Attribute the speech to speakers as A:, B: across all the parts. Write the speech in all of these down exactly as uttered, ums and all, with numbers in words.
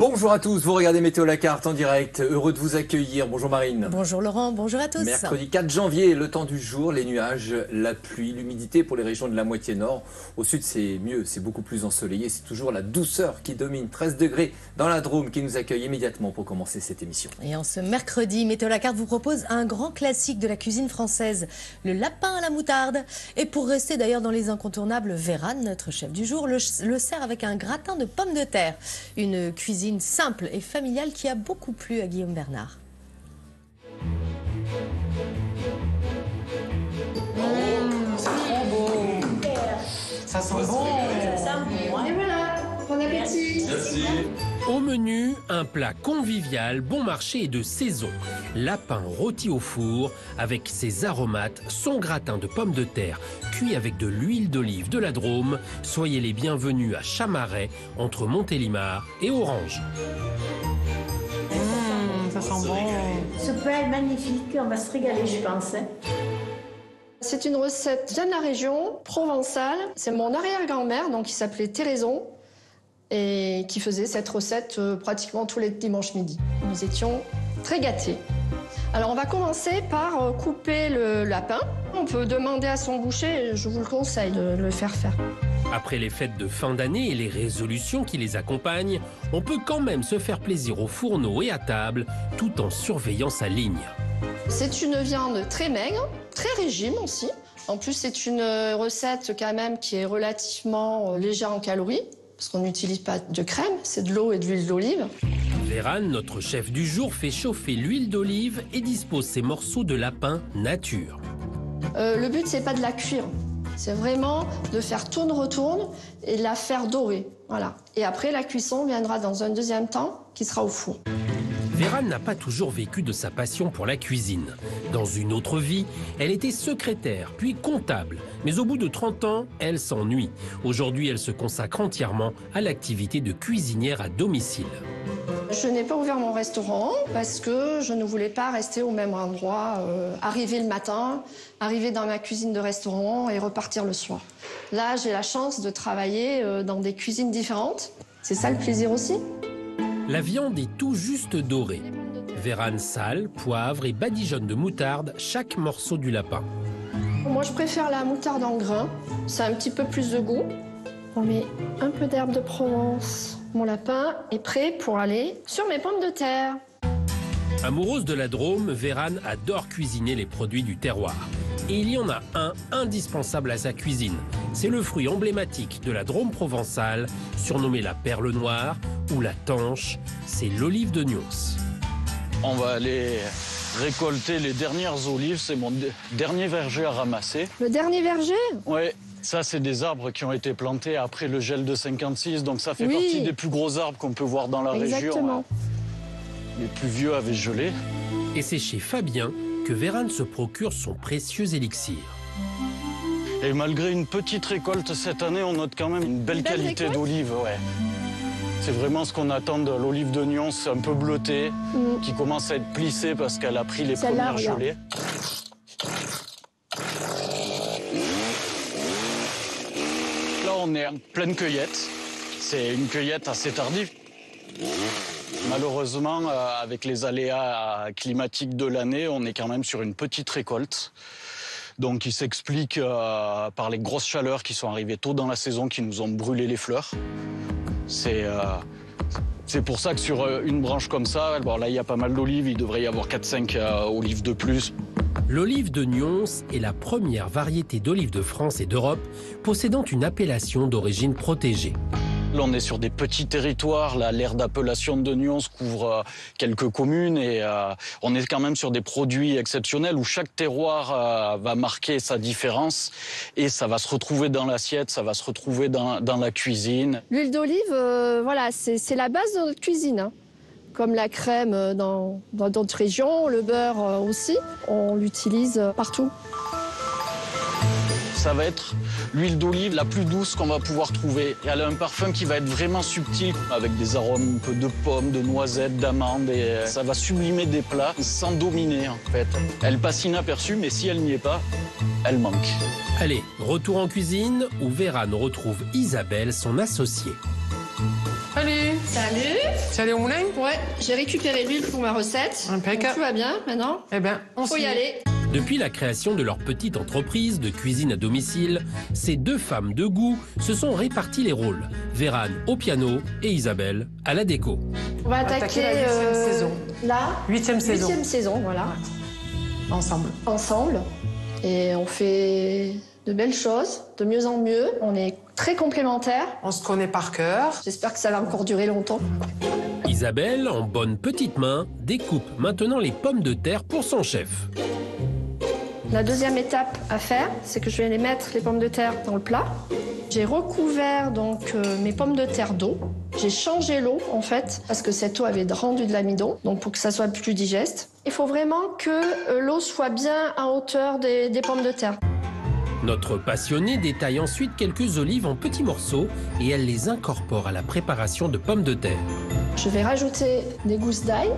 A: Bonjour à tous, vous regardez Météo la carte en direct, heureux de vous accueillir. Bonjour Marine.
B: Bonjour Laurent, bonjour à tous.
A: Mercredi quatre janvier, le temps du jour, les nuages, la pluie, l'humidité pour les régions de la moitié nord. Au sud c'est mieux, c'est beaucoup plus ensoleillé, c'est toujours la douceur qui domine. treize degrés dans la Drôme qui nous accueille immédiatement pour commencer cette émission.
B: Et en ce mercredi, Météo la carte vous propose un grand classique de la cuisine française, le lapin à la moutarde. Et pour rester d'ailleurs dans les incontournables, Vérane, notre chef du jour, le, le sert avec un gratin de pommes de terre. Une cuisine simple et familiale qui a beaucoup plu à Guillaume Bernard.
C: Mmh, c'est trop beau. Ça sent bon. Et voilà, bon appétit.
D: Merci. Au menu, un plat convivial, bon marché et de saison. Lapin rôti au four avec ses aromates, son gratin de pommes de terre cuit avec de l'huile d'olive de la Drôme. Soyez les bienvenus à Chamaret, entre Montélimar et Orange.
C: Mmh, ça sent bon.
E: Ce plat est magnifique, on va se régaler, je pense.
F: C'est une recette vient de la région, provençale. C'est mon arrière-grand-mère, donc qui s'appelait Théraison, et qui faisait cette recette euh, pratiquement tous les dimanches midi. Nous étions très gâtés. Alors on va commencer par euh, couper le lapin. On peut demander à son boucher, je vous le conseille de le faire faire.
D: Après les fêtes de fin d'année et les résolutions qui les accompagnent, on peut quand même se faire plaisir au fourneau et à table, tout en surveillant sa ligne.
F: C'est une viande très maigre, très régime aussi. En plus, c'est une recette quand même qui est relativement légère en calories, parce qu'on n'utilise pas de crème, c'est de l'eau et de l'huile d'olive.
D: Vérane, notre chef du jour, fait chauffer l'huile d'olive et dispose ses morceaux de lapin nature.
F: Euh, le but, c'est pas de la cuire. C'est vraiment de faire tourne-retourne et de la faire dorer. Voilà. Et après, la cuisson viendra dans un deuxième temps, qui sera au four.
D: Vérane n'a pas toujours vécu de sa passion pour la cuisine. Dans une autre vie, elle était secrétaire, puis comptable. Mais au bout de trente ans, elle s'ennuie. Aujourd'hui, elle se consacre entièrement à l'activité de cuisinière à domicile.
F: Je n'ai pas ouvert mon restaurant parce que je ne voulais pas rester au même endroit, euh, arriver le matin, arriver dans ma cuisine de restaurant et repartir le soir. Là, j'ai la chance de travailler euh, dans des cuisines différentes. C'est ça le plaisir aussi.
D: La viande est tout juste dorée. Vérane sale, poivre et badigeonne de moutarde chaque morceau du lapin.
F: Moi, je préfère la moutarde en grains. Ça a un petit peu plus de goût. On met un peu d'herbe de Provence. Mon lapin est prêt pour aller sur mes pommes de terre.
D: Amoureuse de la Drôme, Vérane adore cuisiner les produits du terroir. Et il y en a un indispensable à sa cuisine. C'est le fruit emblématique de la Drôme provençale, surnommé la perle noire ou la tanche, c'est l'olive de Nyons.
G: On va aller récolter les dernières olives, c'est mon dernier verger à ramasser.
F: Le dernier verger ?
G: Oui, ça c'est des arbres qui ont été plantés après le gel de cinquante-six, donc ça fait
F: Oui.
G: partie des plus gros arbres qu'on peut voir dans la
F: Exactement.
G: région. Les plus vieux avaient gelé.
D: Et c'est chez Fabien que Vérane se procure son précieux élixir.
G: Et malgré une petite récolte cette année, on note quand même une belle,
F: Une belle
G: qualité d'olive. Ouais. C'est vraiment ce qu'on attend de l'olive de Nyons, un peu bleutée,
F: Mmh.
G: qui commence à être plissée parce qu'elle a pris les
F: Celle-là,
G: premières
F: regarde.
G: gelées. Là, on est en pleine cueillette. C'est une cueillette assez tardive. Malheureusement, euh, avec les aléas climatiques de l'année, on est quand même sur une petite récolte. Donc, il s'explique euh, par les grosses chaleurs qui sont arrivées tôt dans la saison, qui nous ont brûlé les fleurs. C'est euh, c'est pour ça que sur une branche comme ça, bon, là, il y a pas mal d'olives. Il devrait y avoir quatre cinq euh, olives de plus.
D: L'olive de Nyons est la première variété d'olive de France et d'Europe possédant une appellation d'origine protégée.
G: Là, on est sur des petits territoires. Là, l'aire d'appellation de Nyons couvre euh, quelques communes et euh, on est quand même sur des produits exceptionnels où chaque terroir euh, va marquer sa différence et ça va se retrouver dans l'assiette, ça va se retrouver dans, dans la cuisine.
F: L'huile d'olive, euh, voilà, c'est la base de notre cuisine. Hein. Comme la crème dans dans d'autres régions, le beurre euh, aussi, on l'utilise partout.
G: Ça va être l'huile d'olive la plus douce qu'on va pouvoir trouver. Elle a un parfum qui va être vraiment subtil, avec des arômes un peu de pommes, de noisettes, d'amandes. Et ça va sublimer des plats sans dominer, en fait. Elle passe inaperçue, mais si elle n'y est pas, elle manque.
D: Allez, retour en cuisine où Vérane retrouve Isabelle, son associée.
C: Salut.
F: Salut.
C: Tu es allé au moulin?
F: Ouais, j'ai récupéré l'huile pour ma recette.
C: Impeccable.
F: Donc, tout va bien maintenant.
C: Eh bien, on
F: Faut
C: s'y
F: y
C: met.
F: aller.
D: Depuis la création de leur petite entreprise de cuisine à domicile, ces deux femmes de goût se sont répartis les rôles. Vérane au piano et Isabelle à la déco.
F: On va
C: attaquer
F: attaquer,
C: la huitième
F: euh,
C: saison.
F: la
C: Huitième saison.
F: huitième saison, voilà.
C: Ensemble.
F: Ensemble. Et on fait de belles choses, de mieux en mieux. On est très complémentaires.
C: On se connaît par cœur.
F: J'espère que ça va encore durer longtemps.
D: Isabelle, en bonne petite main, découpe maintenant les pommes de terre pour son chef.
F: La deuxième étape à faire, c'est que je vais les mettre, les pommes de terre, dans le plat. J'ai recouvert donc euh, mes pommes de terre d'eau. J'ai changé l'eau en fait, parce que cette eau avait rendu de l'amidon, donc pour que ça soit plus digeste. Il faut vraiment que euh, l'eau soit bien à hauteur des, des pommes de terre.
D: Notre passionnée détaille ensuite quelques olives en petits morceaux et elle les incorpore à la préparation de pommes de terre.
F: Je vais rajouter des gousses d'ail.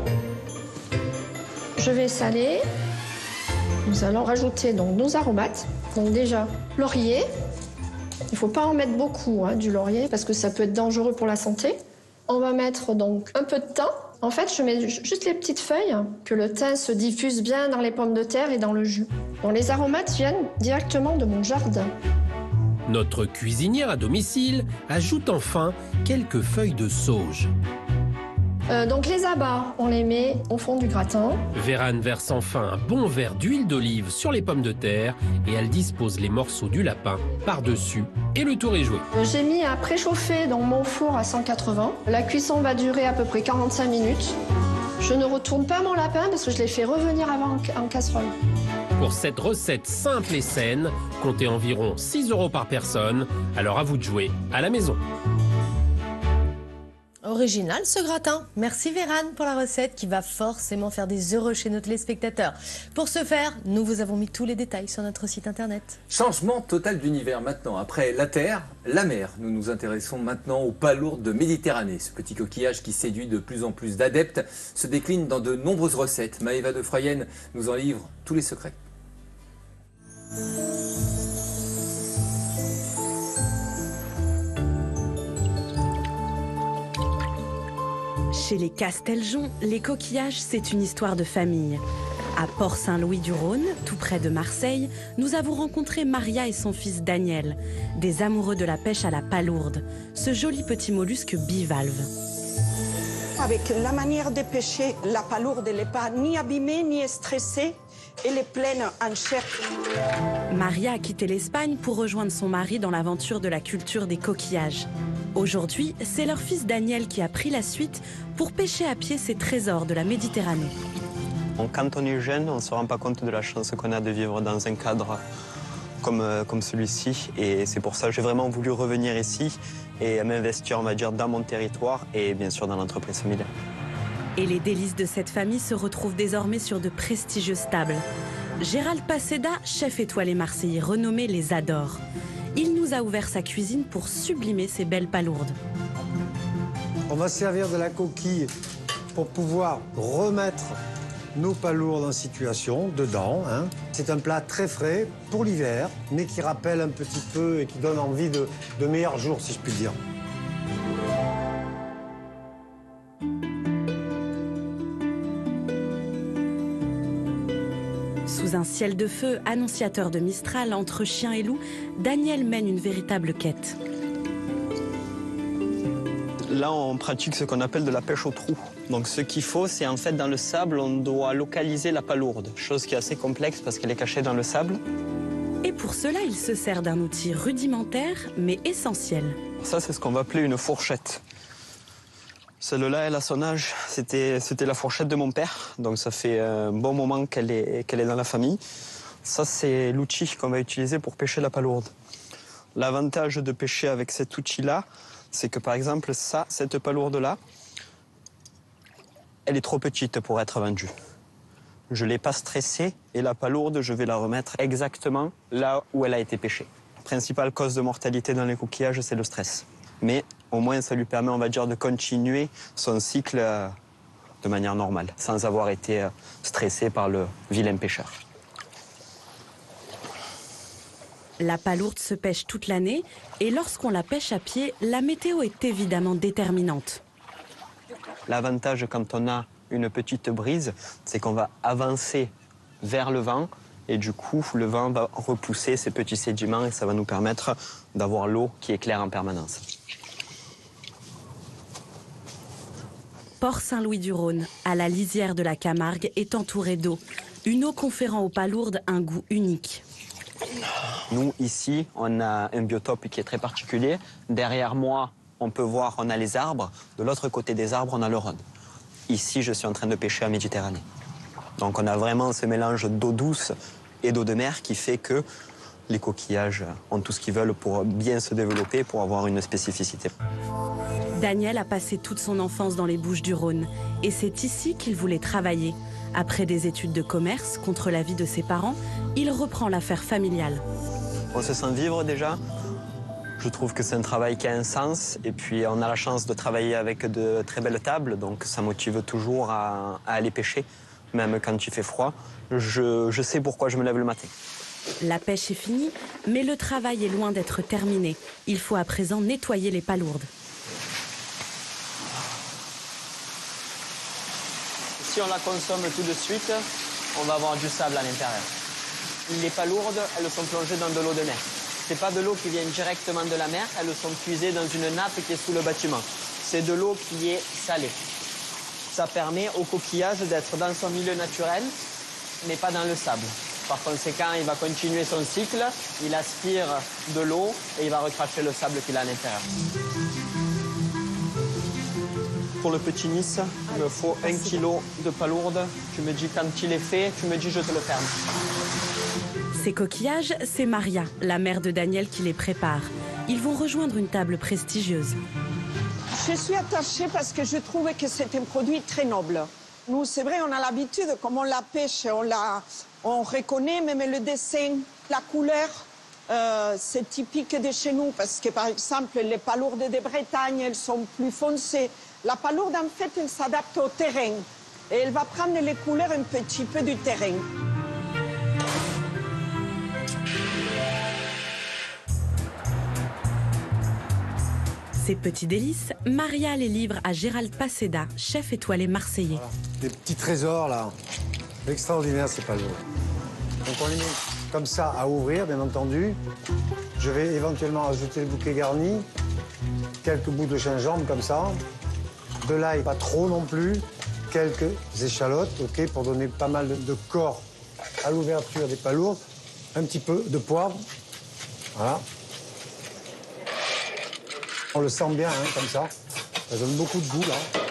F: Je vais saler. Nous allons rajouter donc nos aromates. Donc déjà, laurier. Il ne faut pas en mettre beaucoup, hein, du laurier, parce que ça peut être dangereux pour la santé. On va mettre donc un peu de thym. En fait, je mets juste les petites feuilles, que le thym se diffuse bien dans les pommes de terre et dans le jus. Donc les aromates viennent directement de mon jardin.
D: Notre cuisinière à domicile ajoute enfin quelques feuilles de sauge.
F: Euh, donc les abats, on les met au fond du gratin.
D: Vérane verse enfin un bon verre d'huile d'olive sur les pommes de terre et elle dispose les morceaux du lapin par-dessus et le tour est joué.
F: Euh, J'ai mis à préchauffer dans mon four à cent quatre-vingts. La cuisson va durer à peu près quarante-cinq minutes. Je ne retourne pas mon lapin parce que je l'ai fait revenir avant en, en casserole.
D: Pour cette recette simple et saine, comptez environ six euros par personne. Alors à vous de jouer à la maison.
B: Original ce gratin. Merci Vérane pour la recette qui va forcément faire des heureux chez nos téléspectateurs. Pour ce faire, nous vous avons mis tous les détails sur notre site internet.
A: Changement total d'univers maintenant. Après la terre, la mer. Nous nous intéressons maintenant aux palourdes de Méditerranée. Ce petit coquillage qui séduit de plus en plus d'adeptes se décline dans de nombreuses recettes. Maëva de Froyenne nous en livre tous les secrets.
H: Chez les Casteljon, les coquillages, c'est une histoire de famille. À Port-Saint-Louis-du-Rhône, tout près de Marseille, nous avons rencontré Maria et son fils Daniel, des amoureux de la pêche à la palourde, ce joli petit mollusque bivalve.
I: Avec la manière de pêcher, la palourde n'est pas ni abîmée ni stressée, elle est pleine en chair.
H: Maria a quitté l'Espagne pour rejoindre son mari dans l'aventure de la culture des coquillages. Aujourd'hui, c'est leur fils Daniel qui a pris la suite pour pêcher à pied ces trésors de la Méditerranée.
J: Quand on est jeune, on ne se rend pas compte de la chance qu'on a de vivre dans un cadre comme, comme celui-ci. Et c'est pour ça que j'ai vraiment voulu revenir ici et m'investir, on va dire, dans mon territoire et bien sûr dans l'entreprise familiale.
H: Et les délices de cette famille se retrouvent désormais sur de prestigieuses tables. Gérald Paceda, chef étoilé marseillais renommé, les adore. Il nous a ouvert sa cuisine pour sublimer ces belles palourdes.
K: On va servir de la coquille pour pouvoir remettre nos palourdes en situation dedans. Hein. C'est un plat très frais pour l'hiver, mais qui rappelle un petit peu et qui donne envie de, de meilleurs jours, si je puis dire.
H: Sous un ciel de feu, annonciateur de Mistral, entre chien et loup, Daniel mène une véritable quête.
J: Là, on pratique ce qu'on appelle de la pêche au trou. Donc ce qu'il faut, c'est en fait dans le sable, on doit localiser la palourde. Chose qui est assez complexe parce qu'elle est cachée dans le sable.
H: Et pour cela, il se sert d'un outil rudimentaire, mais essentiel.
J: Ça, c'est ce qu'on va appeler une fourchette. Celle-là, elle a son âge. C'était la fourchette de mon père. Donc ça fait un bon moment qu'elle est, qu'elle est dans la famille. Ça, c'est l'outil qu'on va utiliser pour pêcher la palourde. L'avantage de pêcher avec cet outil-là, c'est que par exemple, ça, cette palourde-là, elle est trop petite pour être vendue. Je ne l'ai pas stressée et la palourde, je vais la remettre exactement là où elle a été pêchée. La principale cause de mortalité dans les coquillages, c'est le stress. Mais au moins, ça lui permet, on va dire, de continuer son cycle de manière normale, sans avoir été stressé par le vilain pêcheur.
H: La palourde se pêche toute l'année et lorsqu'on la pêche à pied, la météo est évidemment déterminante.
J: L'avantage quand on a une petite brise, c'est qu'on va avancer vers le vent et du coup, le vent va repousser ces petits sédiments et ça va nous permettre d'avoir l'eau qui éclaire en permanence.
H: Port Saint-Louis-du-Rhône, à la lisière de la Camargue, est entouré d'eau. Une eau conférant aux palourdes un goût unique.
J: Nous, ici, on a un biotope qui est très particulier. Derrière moi, on peut voir, on a les arbres. De l'autre côté des arbres, on a le Rhône. Ici, je suis en train de pêcher en Méditerranée. Donc on a vraiment ce mélange d'eau douce et d'eau de mer qui fait que les coquillages ont tout ce qu'ils veulent pour bien se développer, pour avoir une spécificité.
H: Daniel a passé toute son enfance dans les Bouches-du-Rhône et c'est ici qu'il voulait travailler. Après des études de commerce, contre l'avis de ses parents, il reprend l'affaire familiale.
J: On se sent vivre déjà. Je trouve que c'est un travail qui a un sens et puis on a la chance de travailler avec de très belles tables, donc ça motive toujours à, à aller pêcher, même quand il fait froid. Je, je sais pourquoi je me lève le matin.
H: La pêche est finie, mais le travail est loin d'être terminé. Il faut à présent nettoyer les palourdes.
J: Si on la consomme tout de suite, on va avoir du sable à l'intérieur. Les palourdes, elles sont plongées dans de l'eau de mer. Ce n'est pas de l'eau qui vient directement de la mer, elles sont puisées dans une nappe qui est sous le bâtiment. C'est de l'eau qui est salée. Ça permet au coquillage d'être dans son milieu naturel, mais pas dans le sable. Par conséquent, il va continuer son cycle, il aspire de l'eau et il va recracher le sable qu'il a à l'intérieur. Pour le petit Nice, il me faut un kilo de palourde. Tu me dis quand il est fait, tu me dis je te le ferme.
H: Ces coquillages, c'est Maria, la mère de Daniel, qui les prépare. Ils vont rejoindre une table prestigieuse.
I: Je suis attachée parce que je trouve que c'est un produit très noble. Nous, c'est vrai, on a l'habitude, comme on la pêche, on, la, on reconnaît même le dessin, la couleur. Euh, c'est typique de chez nous parce que, par exemple, les palourdes de Bretagne, elles sont plus foncées. La palourde, en fait, elle s'adapte au terrain et elle va prendre les couleurs un petit peu du terrain.
H: Ces petits délices, Maria les livre à Gérald Paseda, chef étoilé marseillais.
K: Voilà. Des petits trésors, là. Extraordinaire, ces palourdes. Donc on les met comme ça à ouvrir, bien entendu. Je vais éventuellement ajouter le bouquet garni, quelques bouts de gingembre comme ça, de l'ail, pas trop non plus, quelques échalotes, ok, pour donner pas mal de, de corps à l'ouverture des palourdes, un petit peu de poivre, voilà. On le sent bien, hein, comme ça. Ça donne beaucoup de goût, là.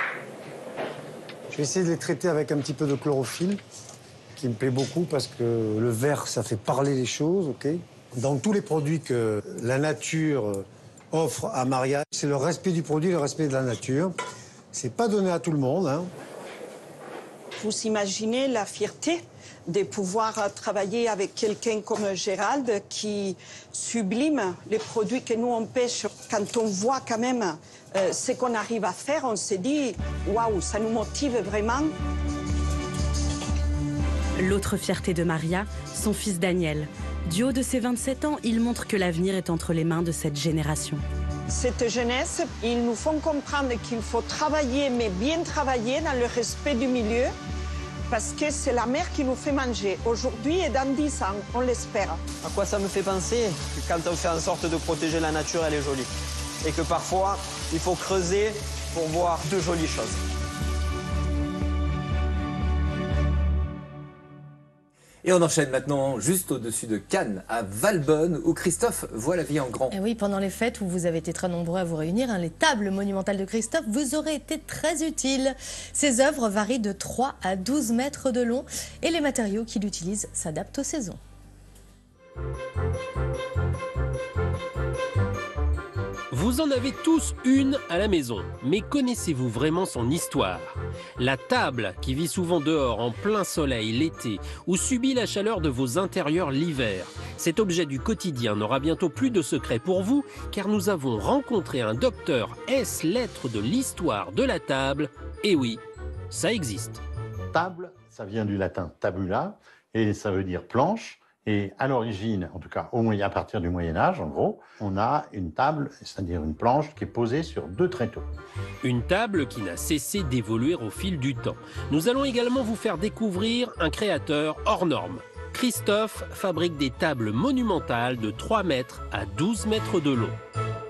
K: Je vais essayer de les traiter avec un petit peu de chlorophylle, qui me plaît beaucoup parce que le vert, ça fait parler les choses, ok. Dans tous les produits que la nature offre à Maria, c'est le respect du produit, le respect de la nature. C'est pas donné à tout le monde, hein.
I: Vous imaginez la fierté de pouvoir travailler avec quelqu'un comme Gérald qui sublime les produits que nous on pêche. Quand on voit quand même euh, ce qu'on arrive à faire, on se dit waouh, ça nous motive vraiment.
H: L'autre fierté de Maria, son fils Daniel. Du haut de ses vingt-sept ans, il montre que l'avenir est entre les mains de cette génération.
I: Cette jeunesse, ils nous font comprendre qu'il faut travailler, mais bien travailler dans le respect du milieu, parce que c'est la mer qui nous fait manger, aujourd'hui et dans dix ans, on l'espère.
J: À quoi ça me fait penser? Que quand on fait en sorte de protéger la nature, elle est jolie. Et que parfois, il faut creuser pour voir de jolies choses.
A: Et on enchaîne maintenant juste au-dessus de Cannes, à Valbonne, où Christophe voit la vie en grand.
B: Et oui, pendant les fêtes où vous avez été très nombreux à vous réunir, hein, les tables monumentales de Christophe vous auraient été très utiles. Ses œuvres varient de trois à douze mètres de long et les matériaux qu'il utilise s'adaptent aux saisons.
D: Vous en avez tous une à la maison, mais connaissez-vous vraiment son histoire? La table, qui vit souvent dehors en plein soleil l'été, ou subit la chaleur de vos intérieurs l'hiver. Cet objet du quotidien n'aura bientôt plus de secret pour vous, car nous avons rencontré un docteur ès lettres de l'histoire de la table. Et oui, ça existe.
L: Table, ça vient du latin tabula, et ça veut dire planche. Et à l'origine, en tout cas au moyen, à partir du Moyen-Âge, en gros, on a une table, c'est-à-dire une planche qui est posée sur deux tréteaux.
D: Une table qui n'a cessé d'évoluer au fil du temps. Nous allons également vous faire découvrir un créateur hors norme. Christophe fabrique des tables monumentales de trois mètres à douze mètres de long.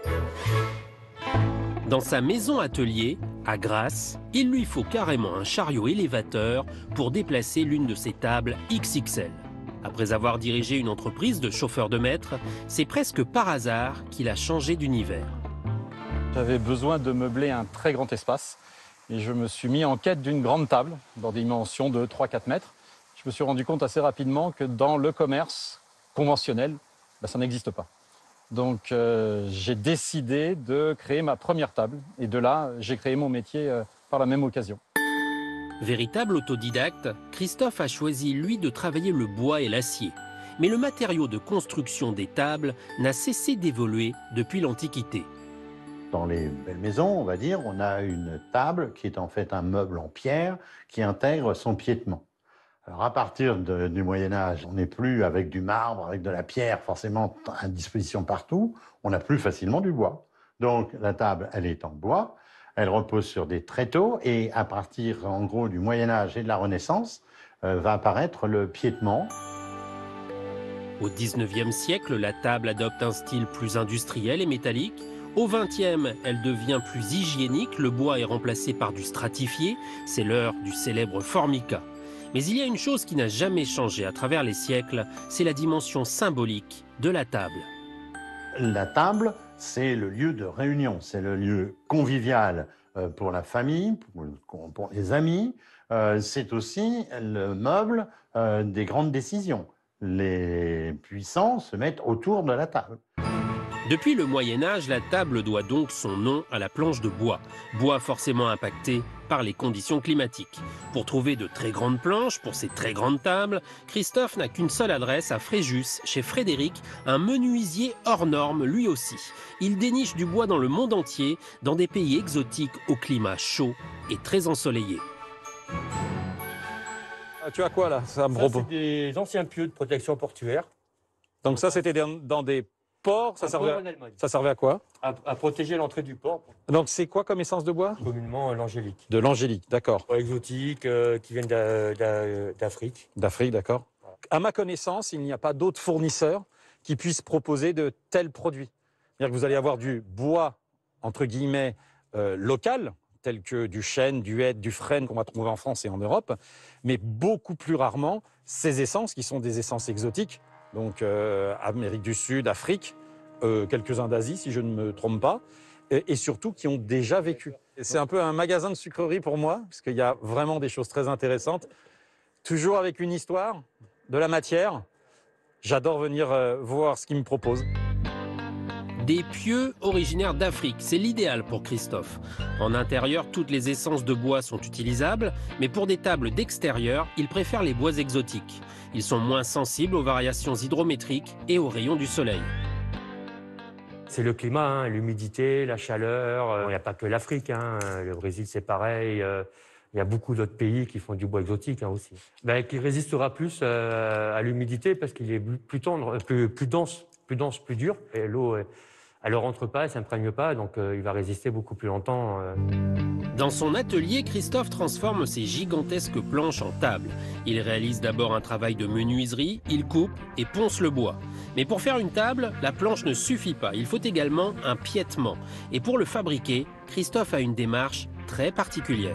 D: Dans sa maison-atelier, à Grasse, il lui faut carrément un chariot élévateur pour déplacer l'une de ses tables X X L. Après avoir dirigé une entreprise de chauffeur de maître, c'est presque par hasard qu'il a changé d'univers.
M: J'avais besoin de meubler un très grand espace et je me suis mis en quête d'une grande table dans des dimensions de trois à quatre mètres. Je me suis rendu compte assez rapidement que dans le commerce conventionnel, ben, ça n'existe pas. Donc euh, j'ai décidé de créer ma première table et de là, j'ai créé mon métier euh, par la même occasion.
D: Véritable autodidacte, Christophe a choisi, lui, de travailler le bois et l'acier. Mais le matériau de construction des tables n'a cessé d'évoluer depuis l'Antiquité.
L: Dans les belles maisons, on va dire, on a une table qui est en fait un meuble en pierre qui intègre son piétement. Alors à partir de, du Moyen-Âge, on n'est plus avec du marbre, avec de la pierre forcément à disposition partout, on a plus facilement du bois. Donc la table, elle est en bois, elle repose sur des tréteaux et à partir en gros du Moyen-Âge et de la Renaissance, euh, va apparaître le piétement.
D: Au dix-neuvième siècle, la table adopte un style plus industriel et métallique. Au vingtième, elle devient plus hygiénique, le bois est remplacé par du stratifié, c'est l'heure du célèbre formica. Mais il y a une chose qui n'a jamais changé à travers les siècles, c'est la dimension symbolique de la table.
L: La table, c'est le lieu de réunion, c'est le lieu convivial pour la famille, pour les amis. C'est aussi le meuble des grandes décisions. Les puissants se mettent autour de la table.
D: Depuis le Moyen-Âge, la table doit donc son nom à la planche de bois. Bois forcément impacté par les conditions climatiques. Pour trouver de très grandes planches pour ces très grandes tables, Christophe n'a qu'une seule adresse à Fréjus, chez Frédéric, un menuisier hors norme lui aussi. Il déniche du bois dans le monde entier, dans des pays exotiques au climat chaud et très ensoleillé.
M: Ah, tu as quoi là? Ça,
N: ça c'est des anciens pieux de protection portuaire.
M: Donc ça, c'était dans des ports, ça servait, à, ça servait à quoi?
N: à, à protéger l'entrée du port.
M: Donc c'est quoi comme essence de bois?
N: Communément l'angélique.
M: De l'angélique, d'accord.
N: Exotiques, euh, qui viennent d'Afrique.
M: D'Afrique, d'accord. Voilà. À ma connaissance, il n'y a pas d'autres fournisseurs qui puissent proposer de tels produits. C'est-à-dire que vous allez avoir du bois, entre guillemets, euh, local, tel que du chêne, du hêtre, du frêne qu'on va trouver en France et en Europe, mais beaucoup plus rarement ces essences qui sont des essences exotiques. Donc euh, Amérique du Sud, Afrique, euh, quelques-uns d'Asie si je ne me trompe pas, et, et surtout qui ont déjà vécu. C'est un peu un magasin de sucreries pour moi, parce qu'il y a vraiment des choses très intéressantes, toujours avec une histoire, de la matière. J'adore venir euh, voir ce qu'ils me proposent.
D: Des pieux originaires d'Afrique, c'est l'idéal pour Christophe. En intérieur, toutes les essences de bois sont utilisables, mais pour des tables d'extérieur, il préfère les bois exotiques. Ils sont moins sensibles aux variations hydrométriques et aux rayons du soleil.
N: C'est le climat, hein, l'humidité, la chaleur. Il n'y a pas que l'Afrique, hein. Le Brésil c'est pareil. Il y a beaucoup d'autres pays qui font du bois exotique hein, aussi. Ben, qui résistera plus euh, à l'humidité parce qu'il est plus tendre, plus, plus dense, plus dense, plus dur. Et l'eau, elle ne rentre pas, elle ne s'imprègne pas, donc euh, il va résister beaucoup plus longtemps. Euh.
D: Dans son atelier, Christophe transforme ses gigantesques planches en tables. Il réalise d'abord un travail de menuiserie, il coupe et ponce le bois. Mais pour faire une table, la planche ne suffit pas. Il faut également un piétement. Et pour le fabriquer, Christophe a une démarche très particulière.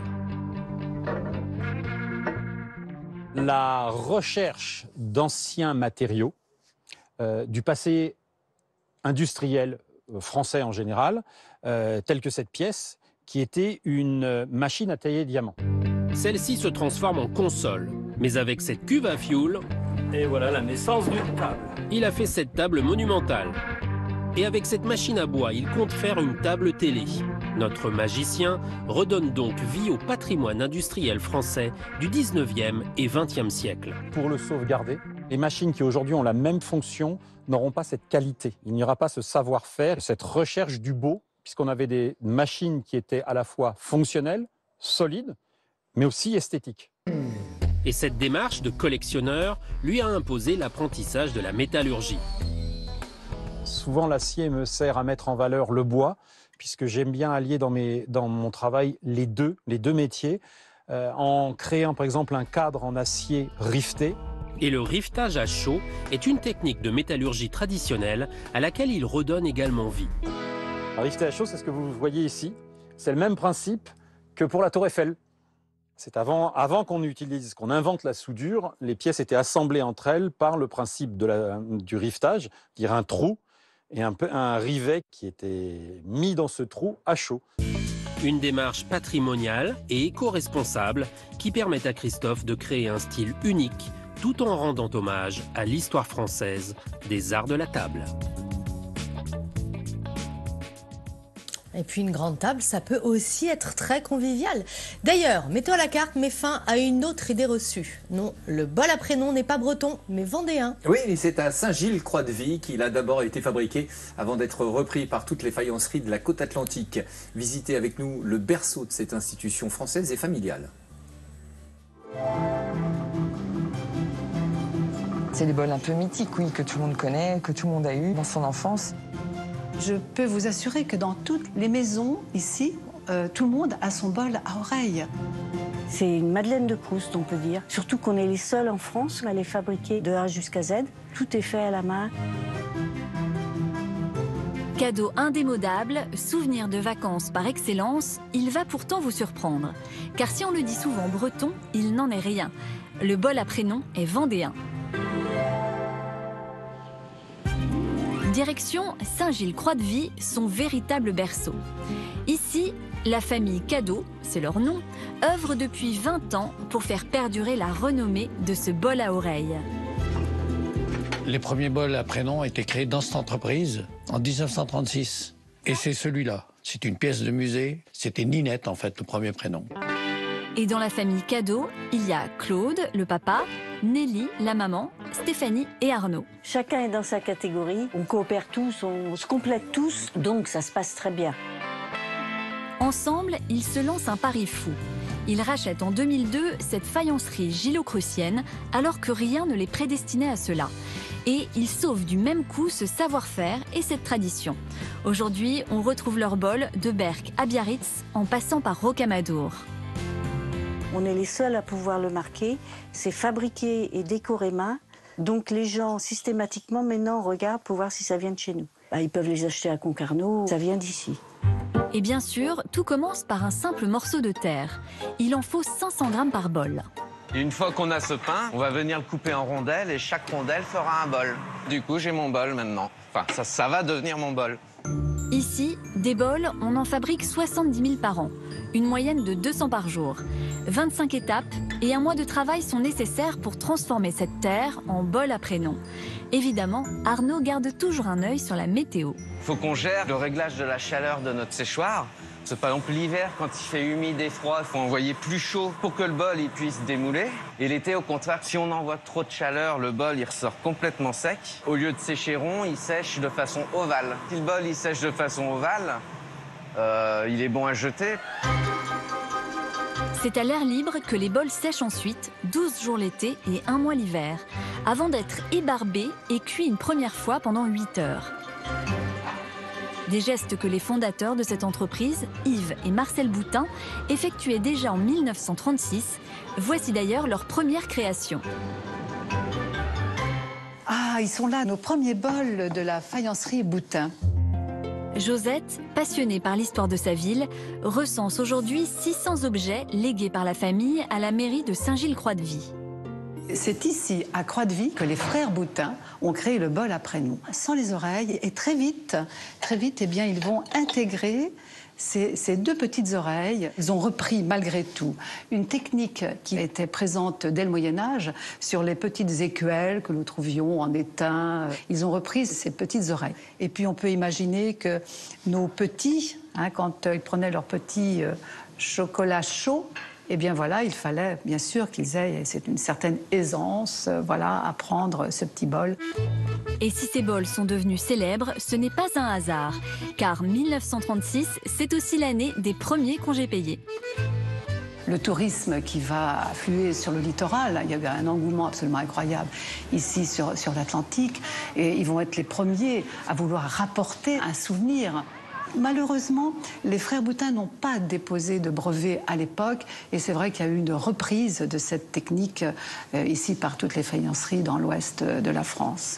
M: La recherche d'anciens matériaux, euh, du passé industriel euh, français en général, euh, telle que cette pièce, qui était une machine à tailler diamant.
D: Celle-ci se transforme en console, mais avec cette cuve à fioul...
N: Et voilà la naissance d'une table.
D: Il a fait cette table monumentale. Et avec cette machine à bois, il compte faire une table télé. Notre magicien redonne donc vie au patrimoine industriel français du dix-neuvième et vingtième siècle.
M: Pour le sauvegarder, les machines qui aujourd'hui ont la même fonction n'auront pas cette qualité. Il n'y aura pas ce savoir-faire, cette recherche du beau, puisqu'on avait des machines qui étaient à la fois fonctionnelles, solides, mais aussi esthétiques.
D: Et cette démarche de collectionneur lui a imposé l'apprentissage de la métallurgie.
M: Souvent, l'acier me sert à mettre en valeur le bois, puisque j'aime bien allier dans, mes, dans mon travail les deux, les deux métiers, euh, en créant par exemple un cadre en acier rifté.
D: Et le riftage à chaud est une technique de métallurgie traditionnelle à laquelle il redonne également vie.
M: Le rifté à chaud, c'est ce que vous voyez ici. C'est le même principe que pour la Tour Eiffel. C'est avant, avant qu'on utilise, qu'on invente la soudure, les pièces étaient assemblées entre elles par le principe de la, du riftage, dire un trou et un, peu, un rivet qui était mis dans ce trou à chaud.
D: Une démarche patrimoniale et éco-responsable qui permet à Christophe de créer un style unique tout en rendant hommage à l'histoire française des arts de la table.
B: Et puis une grande table, ça peut aussi être très convivial. D'ailleurs, Météo à la carte met fin à une autre idée reçue. Non, le bol à prénom n'est pas breton, mais vendéen.
A: Oui, c'est à Saint-Gilles-Croix-de-Vie qu'il a d'abord été fabriqué avant d'être repris par toutes les faïenceries de la côte atlantique. Visitez avec nous le berceau de cette institution française et familiale.
O: C'est des bols un peu mythiques, oui, que tout le monde connaît, que tout le monde a eu dans son enfance.
P: Je peux vous assurer que dans toutes les maisons ici, euh, tout le monde a son bol à oreille.
Q: C'est une Madeleine de Proust, on peut dire. Surtout qu'on est les seuls en France à les fabriquer de A jusqu'à Z. Tout est fait à la main.
R: Cadeau indémodable, souvenir de vacances par excellence, il va pourtant vous surprendre. Car si on le dit souvent breton, il n'en est rien. Le bol à prénom est vendéen. Direction Saint-Gilles-Croix-de-Vie, son véritable berceau. Ici, la famille Cadeau, c'est leur nom, œuvre depuis vingt ans pour faire perdurer la renommée de ce bol à oreille.
S: Les premiers bols à prénom étaient créés dans cette entreprise en mille neuf cent trente-six. Et c'est celui-là. C'est une pièce de musée. C'était Ninette, en fait, le premier prénom.
R: Et dans la famille Cadeau, il y a Claude, le papa, Nelly, la maman, Stéphanie et Arnaud.
Q: Chacun est dans sa catégorie, on coopère tous, on se complète tous, donc ça se passe très bien.
R: Ensemble, ils se lancent un pari fou. Ils rachètent en deux mille deux cette faïencerie gillo-crucienne alors que rien ne les prédestinait à cela. Et ils sauvent du même coup ce savoir-faire et cette tradition. Aujourd'hui, on retrouve leur bol de Berck à Biarritz en passant par Rocamadour.
Q: On est les seuls à pouvoir le marquer. C'est fabriqué et décoré main. Donc les gens, systématiquement, maintenant, regardent pour voir si ça vient de chez nous. Bah, ils peuvent les acheter à Concarneau, ça vient d'ici.
R: Et bien sûr, tout commence par un simple morceau de terre. Il en faut cinq cents grammes par bol.
T: Et une fois qu'on a ce pain, on va venir le couper en rondelles et chaque rondelle fera un bol. Du coup, j'ai mon bol maintenant. Enfin, ça, ça va devenir mon bol.
R: Ici, des bols, on en fabrique soixante-dix mille par an. Une moyenne de deux cents par jour. vingt-cinq étapes et un mois de travail sont nécessaires pour transformer cette terre en bol à prénom. Évidemment, Arnaud garde toujours un œil sur la météo.
T: Il faut qu'on gère le réglage de la chaleur de notre séchoir. C'est par exemple l'hiver, quand il fait humide et froid, il faut envoyer plus chaud pour que le bol il puisse démouler. Et l'été, au contraire, si on envoie trop de chaleur, le bol il ressort complètement sec. Au lieu de sécher rond, il sèche de façon ovale. Si le bol il sèche de façon ovale, euh, il est bon à jeter.
R: C'est à l'air libre que les bols sèchent ensuite, douze jours l'été et un mois l'hiver, avant d'être ébarbés et cuits une première fois pendant huit heures. Des gestes que les fondateurs de cette entreprise, Yves et Marcel Boutin, effectuaient déjà en mille neuf cent trente-six. Voici d'ailleurs leur première création.
P: Ah, ils sont là, nos premiers bols de la faïencerie Boutin.
R: Josette, passionnée par l'histoire de sa ville, recense aujourd'hui six cents objets légués par la famille à la mairie de Saint-Gilles-Croix-de-Vie.
P: C'est ici, à Croix-de-Vie, que les frères Boutin ont créé le bol à prénom. Sans les oreilles, et très vite, très vite, eh bien, ils vont intégrer ces, ces deux petites oreilles. Ils ont repris, malgré tout, une technique qui était présente dès le Moyen-Âge sur les petites écuelles que nous trouvions en étain. Ils ont repris ces petites oreilles. Et puis, on peut imaginer que nos petits, hein, quand ils prenaient leur petit euh, chocolat chaud, eh bien voilà, il fallait bien sûr qu'ils aient c'est une certaine aisance, euh, voilà, à prendre ce petit bol.
R: Et si ces bols sont devenus célèbres, ce n'est pas un hasard, car mille neuf cent trente-six, c'est aussi l'année des premiers congés payés.
P: le tourisme qui va affluer sur le littoral. Il y a eu un engouement absolument incroyable ici sur, sur l'Atlantique. Et ils vont être les premiers à vouloir rapporter un souvenir. Malheureusement, les frères Boutin n'ont pas déposé de brevet à l'époque. Et c'est vrai qu'il y a eu une reprise de cette technique euh, ici par toutes les faïenceries dans l'ouest de la France.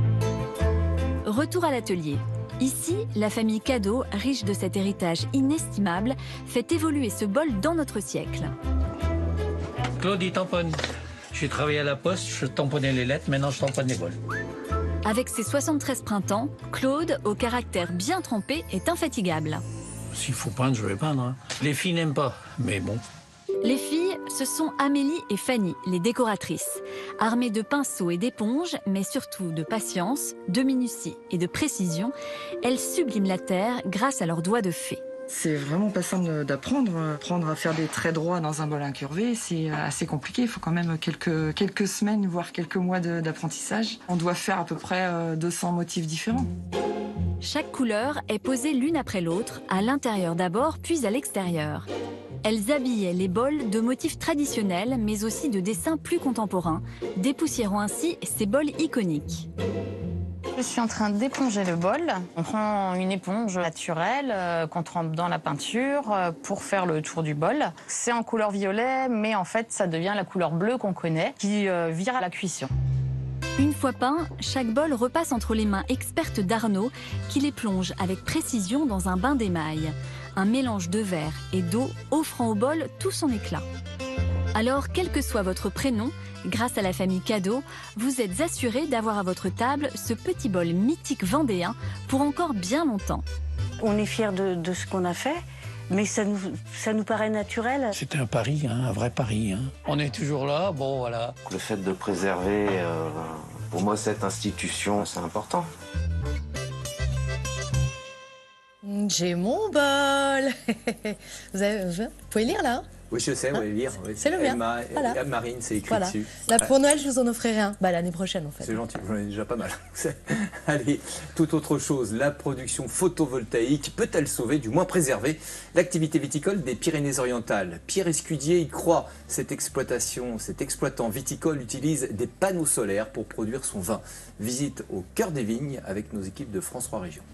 R: Retour à l'atelier. Ici, la famille Cadot, riche de cet héritage inestimable, fait évoluer ce bol dans notre siècle.
S: Claude, il tamponne. J'ai travaillé à la poste, je tamponnais les lettres, maintenant je tamponne les bols.
R: Avec ses soixante-treize printemps, Claude, au caractère bien trempé, est infatigable.
S: S'il faut peindre, je vais peindre. Hein. Les filles n'aiment pas, mais bon.
R: Les filles, ce sont Amélie et Fanny, les décoratrices. Armées de pinceaux et d'éponges, mais surtout de patience, de minutie et de précision, elles subliment la terre grâce à leurs doigts de fée.
O: C'est vraiment pas simple d'apprendre. Apprendre à faire des traits droits dans un bol incurvé, c'est assez compliqué. Il faut quand même quelques, quelques semaines, voire quelques mois d'apprentissage. On doit faire à peu près deux cents motifs différents.
R: Chaque couleur est posée l'une après l'autre, à l'intérieur d'abord, puis à l'extérieur. Elles habillaient les bols de motifs traditionnels, mais aussi de dessins plus contemporains, dépoussiérant ainsi ces bols iconiques.
U: Je suis en train d'éponger le bol. On prend une éponge naturelle euh, qu'on trempe dans la peinture euh, pour faire le tour du bol. C'est en couleur violet, mais en fait, ça devient la couleur bleue qu'on connaît, qui euh, vire à la cuisson.
R: Une fois peint, chaque bol repasse entre les mains expertes d'Arnaud, qui les plonge avec précision dans un bain d'émail. Un mélange de verre et d'eau offrant au bol tout son éclat. Alors, quel que soit votre prénom, grâce à la famille Cadot, vous êtes assuré d'avoir à votre table ce petit bol mythique vendéen pour encore bien longtemps.
Q: On est fiers de, de ce qu'on a fait, mais ça nous, ça nous paraît naturel.
S: C'était un pari, hein, un vrai pari. Hein. On est toujours là, bon voilà.
V: Le fait de préserver, euh, pour moi, cette institution, c'est important.
B: J'ai mon bol. Vous, avez, vous pouvez lire là?
A: Oui, je sais,
B: hein?
A: oui, lire. Oui.
B: C'est le mien.
A: Emma,
B: voilà.
A: Marine, c'est écrit
B: voilà.
A: dessus.
B: Là, pour Noël, je vous en offrirai un. Bah, l'année prochaine, en fait.
A: C'est gentil, j'en ai déjà pas mal. Allez, toute autre chose. La production photovoltaïque peut-elle sauver, du moins préserver, l'activité viticole des Pyrénées-Orientales? Pierre Escudier y croit. Cette exploitation, cet exploitant viticole utilise des panneaux solaires pour produire son vin. Visite au cœur des vignes avec nos équipes de France trois Régions.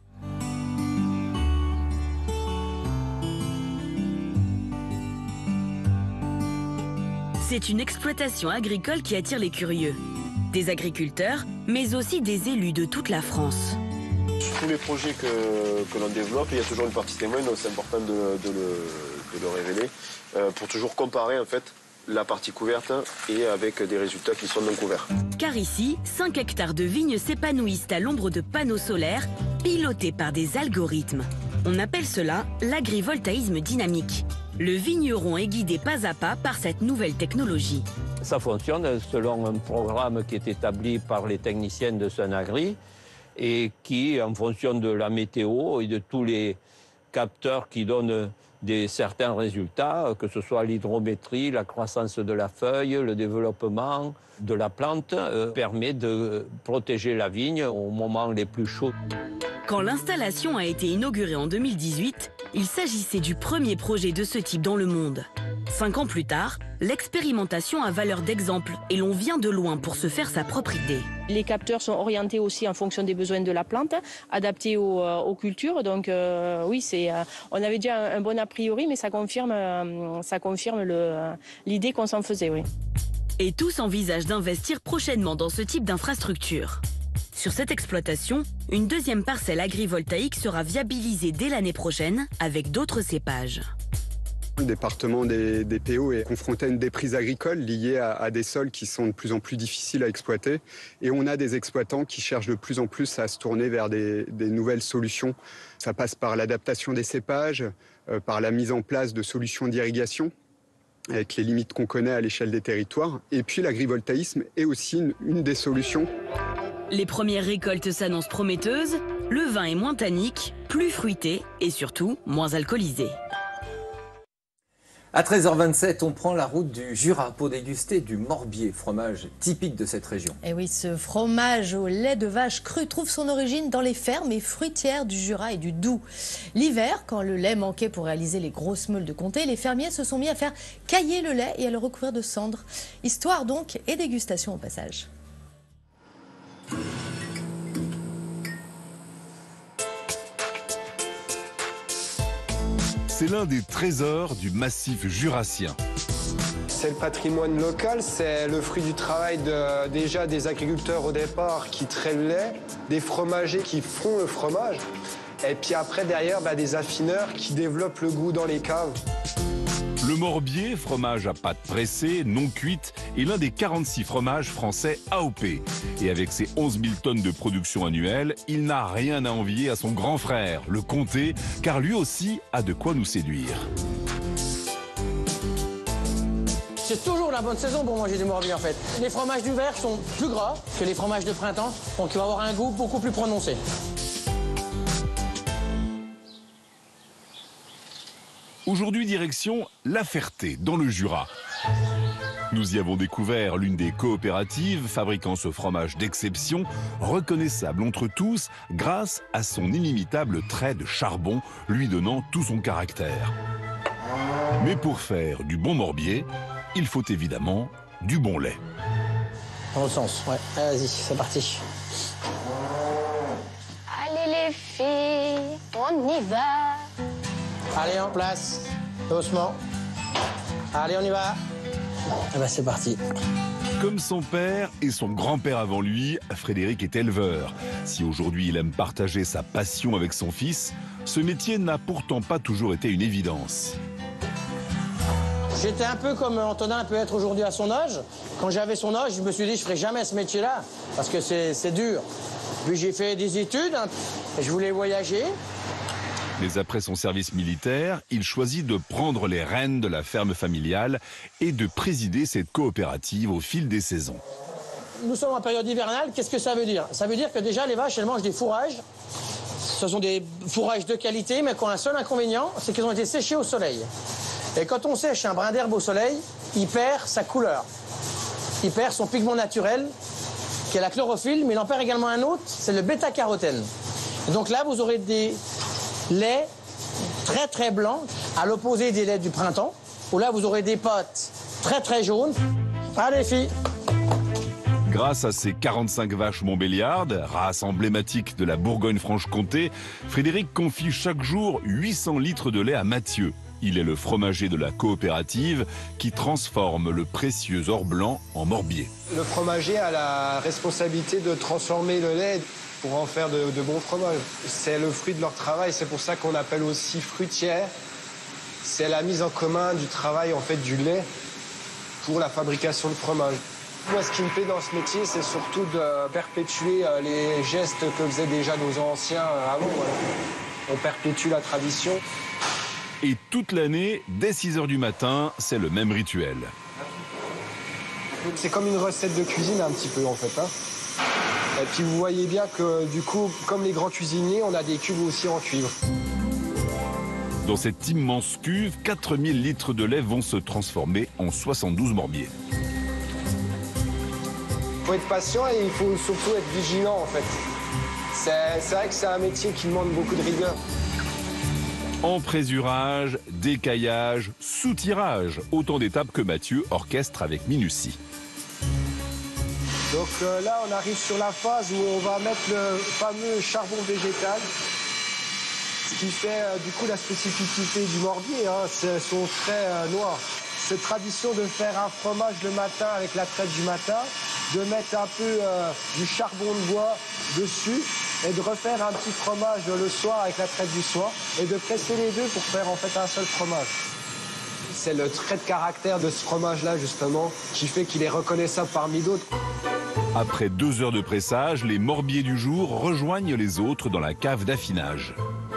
H: C'est une exploitation agricole qui attire les curieux. Des agriculteurs, mais aussi des élus de toute la France.
W: Sur tous les projets que, que l'on développe, il y a toujours une partie témoin, donc c'est important de, de, le, de le révéler, euh, pour toujours comparer en fait la partie couverte et avec des résultats qui sont non couverts.
H: Car ici, cinq hectares de vignes s'épanouissent à l'ombre de panneaux solaires pilotés par des algorithmes. On appelle cela l'agrivoltaïsme dynamique. Le vigneron est guidé pas à pas par cette nouvelle technologie.
X: Ça fonctionne selon un programme qui est établi par les techniciens de Sunagri et qui, en fonction de la météo et de tous les capteurs qui donnent des certains résultats, que ce soit l'hydrométrie, la croissance de la feuille, le développement de la plante, euh, permet de protéger la vigne au moment les plus chauds.
H: Quand l'installation a été inaugurée en deux mille dix-huit, il s'agissait du premier projet de ce type dans le monde. Cinq ans plus tard, l'expérimentation a valeur d'exemple et l'on vient de loin pour se faire sa propre idée.
Y: Les capteurs sont orientés aussi en fonction des besoins de la plante, adaptés aux, aux cultures. Donc euh, oui, c'est, euh, on avait déjà un, un bon a priori, mais ça confirme, euh, ça confirme le, l'idée qu'on s'en faisait, oui.
H: Et tous envisagent d'investir prochainement dans ce type d'infrastructure. Sur cette exploitation, une deuxième parcelle agrivoltaïque sera viabilisée dès l'année prochaine avec d'autres cépages.
Z: Le département des, des P O est confronté à une déprise agricole liée à, à des sols qui sont de plus en plus difficiles à exploiter. Et on a des exploitants qui cherchent de plus en plus à se tourner vers des, des nouvelles solutions. Ça passe par l'adaptation des cépages, euh, par la mise en place de solutions d'irrigation, avec les limites qu'on connaît à l'échelle des territoires. Et puis l'agrivoltaïsme est aussi une, une des solutions.
H: Les premières récoltes s'annoncent prometteuses, le vin est moins tannique, plus fruité et surtout moins alcoolisé.
A: À treize heures vingt-sept, on prend la route du Jura pour déguster du morbier, fromage typique de cette région.
B: Et oui, ce fromage au lait de vache cru trouve son origine dans les fermes et fruitières du Jura et du Doubs. L'hiver, quand le lait manquait pour réaliser les grosses meules de comté, les fermiers se sont mis à faire cailler le lait et à le recouvrir de cendres. Histoire donc et dégustation au passage.
C: C'est l'un des trésors du massif jurassien.
E: C'est le patrimoine local, c'est le fruit du travail de, déjà des agriculteurs au départ qui traient le lait, des fromagers qui font le fromage, et puis après derrière bah, des affineurs qui développent le goût dans les caves.
C: Le morbier, fromage à pâte pressée, non cuite, est l'un des quarante-six fromages français A O P. Et avec ses onze mille tonnes de production annuelle, il n'a rien à envier à son grand frère, le comté, car lui aussi a de quoi nous séduire.
F: C'est toujours la bonne saison pour manger du morbier en fait. Les fromages d'hiver sont plus gras que les fromages de printemps, donc il va avoir un goût beaucoup plus prononcé.
C: Aujourd'hui, direction La Ferté, dans le Jura. Nous y avons découvert l'une des coopératives fabriquant ce fromage d'exception, reconnaissable entre tous grâce à son inimitable trait de charbon, lui donnant tout son caractère. Mais pour faire du bon morbier, il faut évidemment du bon lait.
F: Dans le sens, ouais. Vas-y, c'est parti.
U: Allez les filles, on y va.
F: Allez, en place, doucement. Allez, on y va. Eh ben, c'est parti.
C: Comme son père et son grand-père avant lui, Frédéric est éleveur. Si aujourd'hui il aime partager sa passion avec son fils, ce métier n'a pourtant pas toujours été une évidence.
F: J'étais un peu comme Antonin peut être aujourd'hui à son âge. Quand j'avais son âge, je me suis dit je ferai jamais ce métier-là parce que c'est dur. Puis j'ai fait des études, hein, et je voulais voyager.
C: Mais après son service militaire, il choisit de prendre les rênes de la ferme familiale et de présider cette coopérative au fil des saisons.
F: Nous sommes en période hivernale, qu'est-ce que ça veut dire? Ça veut dire que déjà les vaches, elles mangent des fourrages. Ce sont des fourrages de qualité, mais qui ont un seul inconvénient, c'est qu'ils ont été séchés au soleil. Et quand on sèche un brin d'herbe au soleil, il perd sa couleur. Il perd son pigment naturel, qui est la chlorophylle, mais il en perd également un autre, c'est le bêta-carotène. Donc là, vous aurez des laits très très blancs, à l'opposé des laits du printemps, où là, vous aurez des potes très très jaunes. Allez, filles!
C: Grâce à ses quarante-cinq vaches montbéliardes, race emblématique de la Bourgogne-Franche-Comté, Frédéric confie chaque jour huit cents litres de lait à Mathieu. Il est le fromager de la coopérative qui transforme le précieux or blanc en morbier.
E: Le fromager a la responsabilité de transformer le lait pour en faire de, de bons fromages. C'est le fruit de leur travail, c'est pour ça qu'on appelle aussi fruitière. C'est la mise en commun du travail en fait du lait pour la fabrication de fromage. Moi, ce qui me plaît dans ce métier, c'est surtout de perpétuer les gestes que faisaient déjà nos anciens avant. On perpétue la tradition.
C: Et toute l'année, dès six heures du matin, c'est le même rituel.
E: C'est comme une recette de cuisine un petit peu en fait. Hein. Et puis vous voyez bien que du coup, comme les grands cuisiniers, on a des cubes aussi en cuivre.
C: Dans cette immense cuve, quatre mille litres de lait vont se transformer en soixante-douze morbiers.
E: Il faut être patient et il faut surtout être vigilant en fait. C'est vrai que c'est un métier qui demande beaucoup de rigueur.
C: Emprésurage, décaillage, soutirage, autant d'étapes que Mathieu orchestre avec minutie.
E: Donc euh, là, on arrive sur la phase où on va mettre le fameux charbon végétal, ce qui fait euh, du coup la spécificité du morbier, hein, c'est son trait euh, noir. Cette tradition de faire un fromage le matin avec la traite du matin, de mettre un peu euh, du charbon de bois dessus et de refaire un petit fromage le soir avec la traite du soir et de presser les deux pour faire en fait un seul fromage. C'est le trait de caractère de ce fromage-là justement qui fait qu'il est reconnaissable parmi d'autres.
C: Après deux heures de pressage, les morbiers du jour rejoignent les autres dans la cave d'affinage.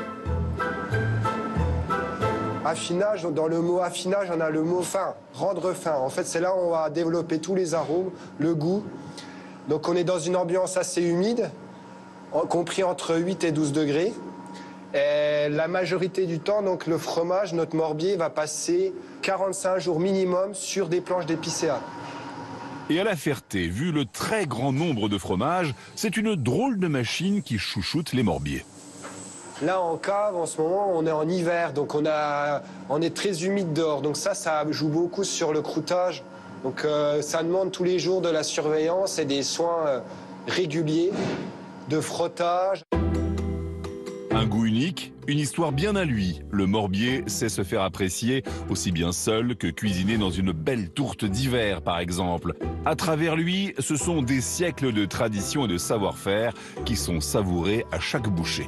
E: Affinage, dans le mot affinage, on a le mot fin, rendre fin. En fait, c'est là où on va développer tous les arômes, le goût. Donc on est dans une ambiance assez humide, compris entre huit et douze degrés. Et la majorité du temps, donc le fromage, notre morbier, va passer quarante-cinq jours minimum sur des planches d'épicéa.
C: Et à La Ferté, vu le très grand nombre de fromages, c'est une drôle de machine qui chouchoute les morbiers.
E: Là, en cave, en ce moment, on est en hiver, donc on, a, on est très humide dehors. Donc ça, ça joue beaucoup sur le croûtage. Donc euh, ça demande tous les jours de la surveillance et des soins euh, réguliers, de frottage.
C: Un goût unique, une histoire bien à lui. Le morbier sait se faire apprécier aussi bien seul que cuisiné dans une belle tourte d'hiver, par exemple. À travers lui, ce sont des siècles de tradition et de savoir-faire qui sont savourés à chaque bouchée.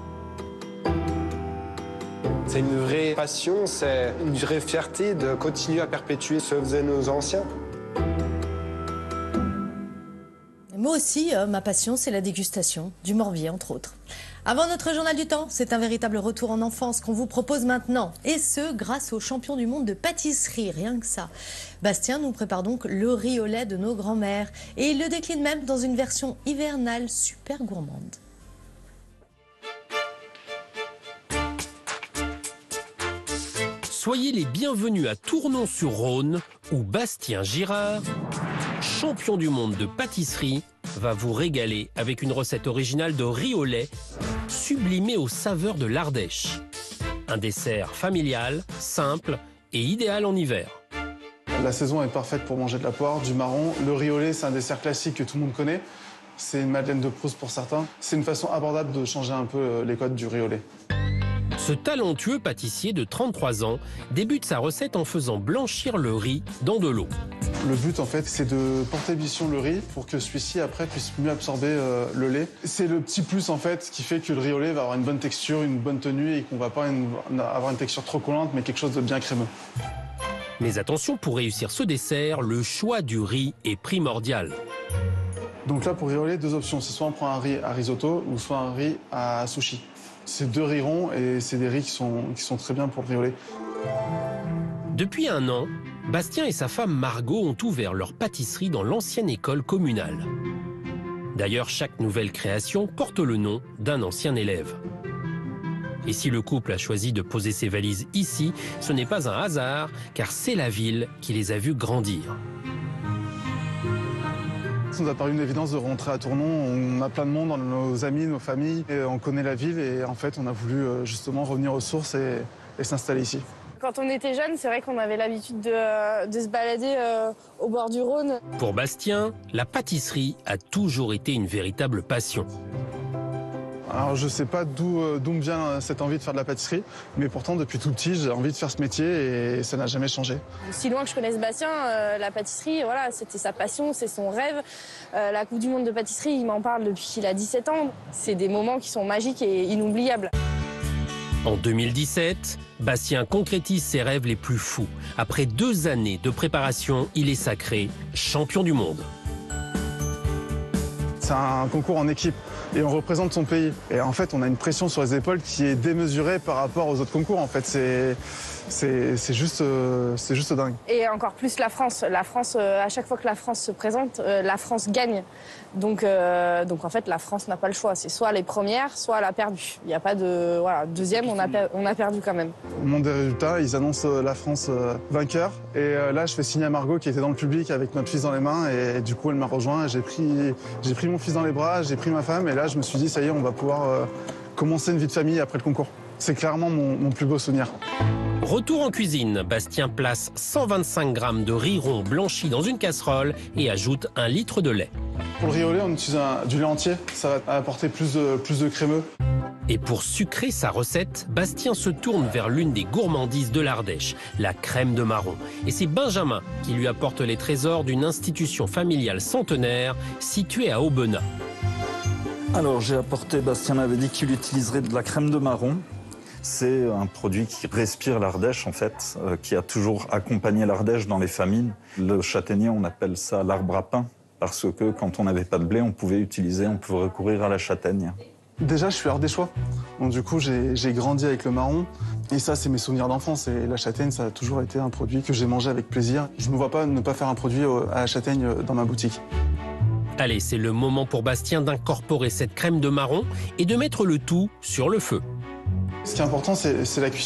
E: C'est une vraie passion, c'est une vraie fierté de continuer à perpétuer ce que faisaient nos anciens.
B: Moi aussi, euh, ma passion, c'est la dégustation du morbier, entre autres. Avant notre journal du temps, c'est un véritable retour en enfance qu'on vous propose maintenant. Et ce, grâce aux champions du monde de pâtisserie, rien que ça. Bastien nous prépare donc le riz au lait de nos grands-mères. Et il le décline même dans une version hivernale super gourmande.
D: Soyez les bienvenus à Tournon-sur-Rhône, où Bastien Girard, champion du monde de pâtisserie, va vous régaler avec une recette originale de riz au lait, sublimé aux saveurs de l'Ardèche. Un dessert familial, simple et idéal en hiver.
G: La saison est parfaite pour manger de la poire, du marron. Le riz au lait, c'est un dessert classique que tout le monde connaît. C'est une Madeleine de Proust pour certains. C'est une façon abordable de changer un peu les codes du riz au lait.
D: Ce talentueux pâtissier de trente-trois ans débute sa recette en faisant blanchir le riz dans de l'eau.
G: Le but, en fait, c'est de porter ébullition le riz pour que celui-ci, après, puisse mieux absorber euh, le lait. C'est le petit plus, en fait, qui fait que le riz au lait va avoir une bonne texture, une bonne tenue et qu'on va pas une, avoir une texture trop collante, mais quelque chose de bien crémeux.
D: Mais attention, pour réussir ce dessert, le choix du riz est primordial.
G: Donc là, pour riz au lait, deux options. C'est soit on prend un riz à risotto ou soit un riz à sushi. C'est deux riz ronds et c'est des riz qui sont, qui sont très bien pour le riz au lait.
D: Depuis un an, Bastien et sa femme Margot ont ouvert leur pâtisserie dans l'ancienne école communale. D'ailleurs, chaque nouvelle création porte le nom d'un ancien élève. Et si le couple a choisi de poser ses valises ici, ce n'est pas un hasard, car c'est la ville qui les a vus grandir.
G: Ça nous a paru une évidence de rentrer à Tournon. On a plein de monde, nos amis, nos familles, et on connaît la ville et en fait on a voulu justement revenir aux sources et, et s'installer ici.
U: Quand on était jeune, c'est vrai qu'on avait l'habitude de, de se balader euh, au bord du Rhône.
D: Pour Bastien, la pâtisserie a toujours été une véritable passion.
G: Alors je sais pas d'où euh, d'où me vient cette envie de faire de la pâtisserie, mais pourtant depuis tout petit j'ai envie de faire ce métier et ça n'a jamais changé.
U: Si loin que je connaisse Bastien, euh, la pâtisserie, voilà, c'était sa passion, c'est son rêve. Euh, la Coupe du Monde de pâtisserie, il m'en parle depuis qu'il a dix-sept ans. C'est des moments qui sont magiques et inoubliables.
D: En deux mille dix-sept, Bastien concrétise ses rêves les plus fous. Après deux années de préparation, il est sacré champion du monde.
G: C'est un concours en équipe et on représente son pays. Et en fait, on a une pression sur les épaules qui est démesurée par rapport aux autres concours. En fait, c'est c'est c'est juste euh, c'est juste dingue.
U: Et encore plus la France. La France, euh, à chaque fois que la France se présente, euh, la France gagne. Donc euh, donc en fait, la France n'a pas le choix. C'est soit les premières, soit elle a perdu. Il n'y a pas de voilà deuxième, on a per on a perdu quand même.
G: Au moment des résultats, ils annoncent la France euh, vainqueur. Et euh, là, je fais signer à Margot qui était dans le public avec notre fils dans les mains. Et du coup, elle m'a rejoint. J'ai pris j'ai pris mon fils dans les bras, j'ai pris ma femme. Et là, je me suis dit, ça y est, on va pouvoir euh, commencer une vie de famille après le concours. C'est clairement mon, mon plus beau souvenir.
D: Retour en cuisine, Bastien place cent vingt-cinq grammes de riz rond blanchi dans une casserole et ajoute un litre de lait.
G: Pour le riz au lait, on utilise un, du lait entier. Ça va apporter plus de, plus de crémeux.
D: Et pour sucrer sa recette, Bastien se tourne vers l'une des gourmandises de l'Ardèche, la crème de marron. Et c'est Benjamin qui lui apporte les trésors d'une institution familiale centenaire située à Aubenas.
I: Alors j'ai apporté, Bastien m'avait dit qu'il utiliserait de la crème de marron. C'est un produit qui respire l'Ardèche en fait, euh, qui a toujours accompagné l'Ardèche dans les famines. Le châtaignier, on appelle ça l'arbre à pain, parce que quand on n'avait pas de blé, on pouvait utiliser, on pouvait recourir à la châtaigne.
G: Déjà, je suis ardéchois, donc du coup j'ai grandi avec le marron. Et ça, c'est mes souvenirs d'enfance. Et la châtaigne, ça a toujours été un produit que j'ai mangé avec plaisir. Je ne me vois pas ne pas faire un produit à la châtaigne dans ma boutique.
D: Allez, c'est le moment pour Bastien d'incorporer cette crème de marron et de mettre le tout sur le feu.
G: Ce qui est important, c'est la cuisson.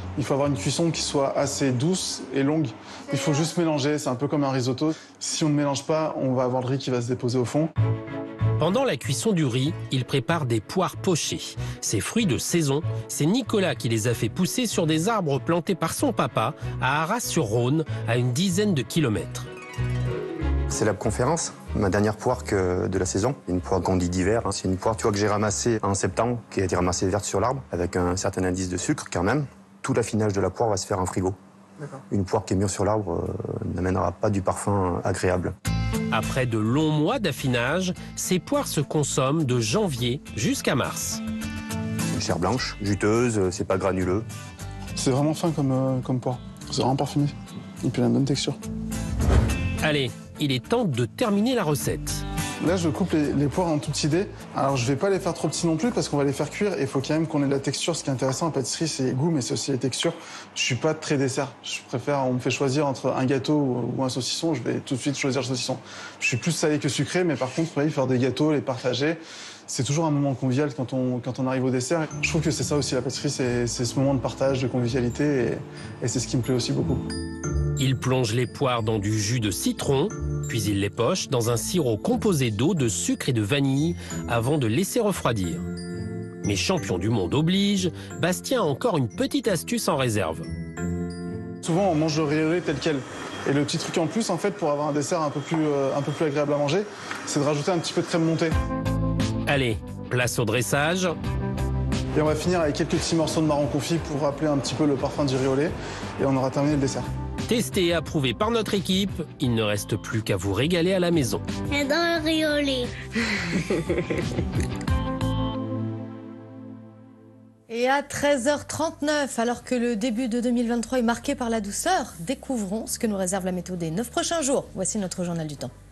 G: Il faut avoir une cuisson qui soit assez douce et longue. Il faut juste mélanger, c'est un peu comme un risotto. Si on ne mélange pas, on va avoir le riz qui va se déposer au fond.
D: Pendant la cuisson du riz, il prépare des poires pochées. Ces fruits de saison, c'est Nicolas qui les a fait pousser sur des arbres plantés par son papa à Arras-sur-Rhône, à une dizaine de kilomètres.
J: C'est la conférence, ma dernière poire que de la saison. Une poire qu'on dit d'hiver. Hein. C'est une poire tu vois, que j'ai ramassée en septembre, qui a été ramassée verte sur l'arbre, avec un certain indice de sucre quand même. Tout l'affinage de la poire va se faire en frigo. Une poire qui est mûre sur l'arbre euh, n'amènera pas du parfum agréable.
D: Après de longs mois d'affinage, ces poires se consomment de janvier jusqu'à mars.
J: Une chair blanche, juteuse, c'est pas granuleux.
G: C'est vraiment fin comme, euh, comme poire. C'est vraiment parfumé. Et puis il a une bonne texture.
D: Allez, il est temps de terminer la recette.
G: Là, je coupe les, les poires en tout petits dés. Alors, je vais pas les faire trop petits non plus parce qu'on va les faire cuire et il faut quand même qu'on ait de la texture. Ce qui est intéressant en pâtisserie, c'est les goûts, mais c'est aussi les textures. Je suis pas très dessert. Je préfère, on me fait choisir entre un gâteau ou, ou un saucisson. Je vais tout de suite choisir le saucisson. Je suis plus salé que sucré, mais par contre, oui, faire des gâteaux, les partager, c'est toujours un moment convivial quand on, quand on arrive au dessert. Je trouve que c'est ça aussi la pâtisserie, c'est ce moment de partage, de convivialité et, et c'est ce qui me plaît aussi beaucoup.
D: Il plonge les poires dans du jus de citron, puis il les poche dans un sirop composé d'eau, de sucre et de vanille avant de laisser refroidir. Mais champion du monde oblige, Bastien a encore une petite astuce en réserve.
G: Souvent, on mange le riolet tel quel. Et le petit truc en plus, en fait, pour avoir un dessert un peu plus, euh, un peu plus agréable à manger, c'est de rajouter un petit peu de crème montée.
D: Allez, place au dressage.
G: Et on va finir avec quelques petits morceaux de marron confit pour rappeler un petit peu le parfum du riolet. Et on aura terminé le dessert.
D: Testé et approuvé par notre équipe, il ne reste plus qu'à vous régaler à la maison.
K: J'adore le riolet.
B: Et à treize heures trente-neuf, alors que le début de deux mille vingt-trois est marqué par la douceur, découvrons ce que nous réserve la météo des neuf prochains jours. Voici notre journal du temps.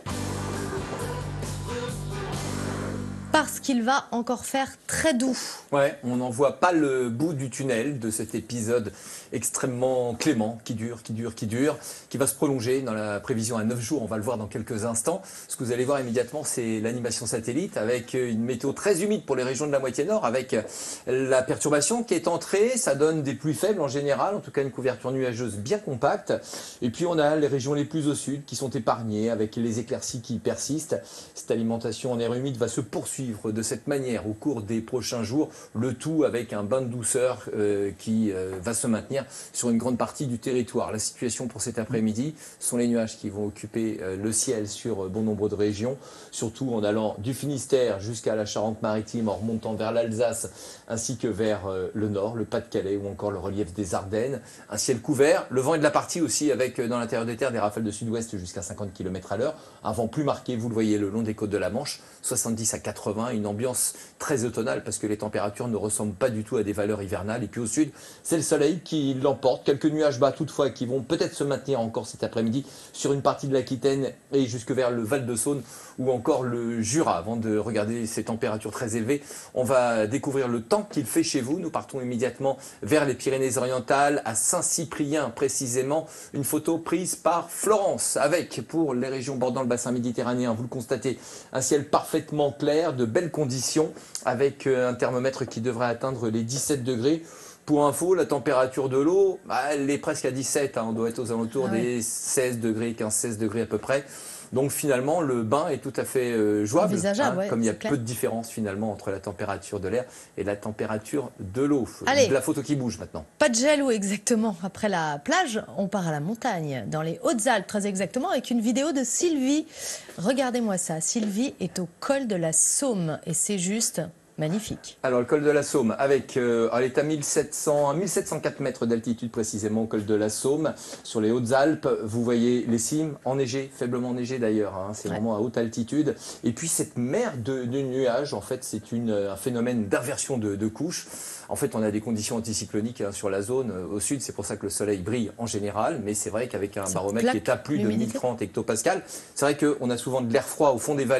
B: Parce qu'il va encore faire très doux.
A: Ouais, on n'en voit pas le bout du tunnel de cet épisode extrêmement clément, qui dure, qui dure, qui dure, qui va se prolonger dans la prévision à neuf jours, on va le voir dans quelques instants. Ce que vous allez voir immédiatement, c'est l'animation satellite, avec une météo très humide pour les régions de la moitié nord, avec la perturbation qui est entrée, ça donne des pluies faibles en général, en tout cas une couverture nuageuse bien compacte. Et puis on a les régions les plus au sud qui sont épargnées, avec les éclaircies qui persistent. Cette alimentation en air humide va se poursuivre de cette manière au cours des prochains jours, le tout avec un bain de douceur euh, qui euh, va se maintenir sur une grande partie du territoire. La situation pour cet après-midi sont les nuages qui vont occuper euh, le ciel sur euh, bon nombre de régions, surtout en allant du Finistère jusqu'à la Charente-Maritime, en remontant vers l'Alsace, ainsi que vers euh, le nord, le Pas-de-Calais ou encore le relief des Ardennes. Un ciel couvert, le vent est de la partie aussi avec euh, dans l'intérieur des terres des rafales de sud-ouest jusqu'à cinquante kilomètres à l'heure, un vent plus marqué, vous le voyez le long des côtes de la Manche, soixante-dix à quatre-vingts, une ambiance très automnale parce que les températures ne ressemblent pas du tout à des valeurs hivernales. Et puis au sud, c'est le soleil qui l'emporte. Quelques nuages bas toutefois qui vont peut-être se maintenir encore cet après-midi sur une partie de l'Aquitaine et jusque vers le Val-de-Saône ou encore le Jura. Avant de regarder ces températures très élevées, on va découvrir le temps qu'il fait chez vous. Nous partons immédiatement vers les Pyrénées-Orientales, à Saint-Cyprien précisément. Une photo prise par Florence avec, pour les régions bordant le bassin méditerranéen, vous le constatez, un ciel parfaitement clair, de belles conditions avec un thermomètre qui devrait atteindre les dix-sept degrés. Pour info, la température de l'eau, bah, elle est presque à dix-sept, hein, on doit être aux alentours ah ouais. des seize degrés, quinze seize degrés à peu près. Donc finalement, le bain est tout à fait euh, jouable, hein, ouais, comme il y a clair. peu de différence finalement entre la température de l'air et la température de l'eau. La photo qui bouge maintenant.
B: Pas de gel, exactement. Après la plage, on part à la montagne, dans les Hautes-Alpes très exactement, avec une vidéo de Sylvie. Regardez-moi ça, Sylvie est au col de la Saume et c'est juste... magnifique.
A: Alors le col de la Saume, avec, euh, elle est à mille sept cents, mille sept cent quatre mètres d'altitude précisément au col de la Saume, sur les Hautes-Alpes. Vous voyez les cimes enneigées, faiblement enneigées d'ailleurs, hein, c'est ouais. vraiment à haute altitude. Et puis cette mer de, de nuages, en fait, c'est un phénomène d'inversion de, de couches. En fait, on a des conditions anticycloniques hein, sur la zone euh, au sud, c'est pour ça que le soleil brille en général, mais c'est vrai qu'avec un baromètre qui est à plus de mille trente hectopascales, c'est vrai qu'on a souvent de l'air froid au fond des vallées,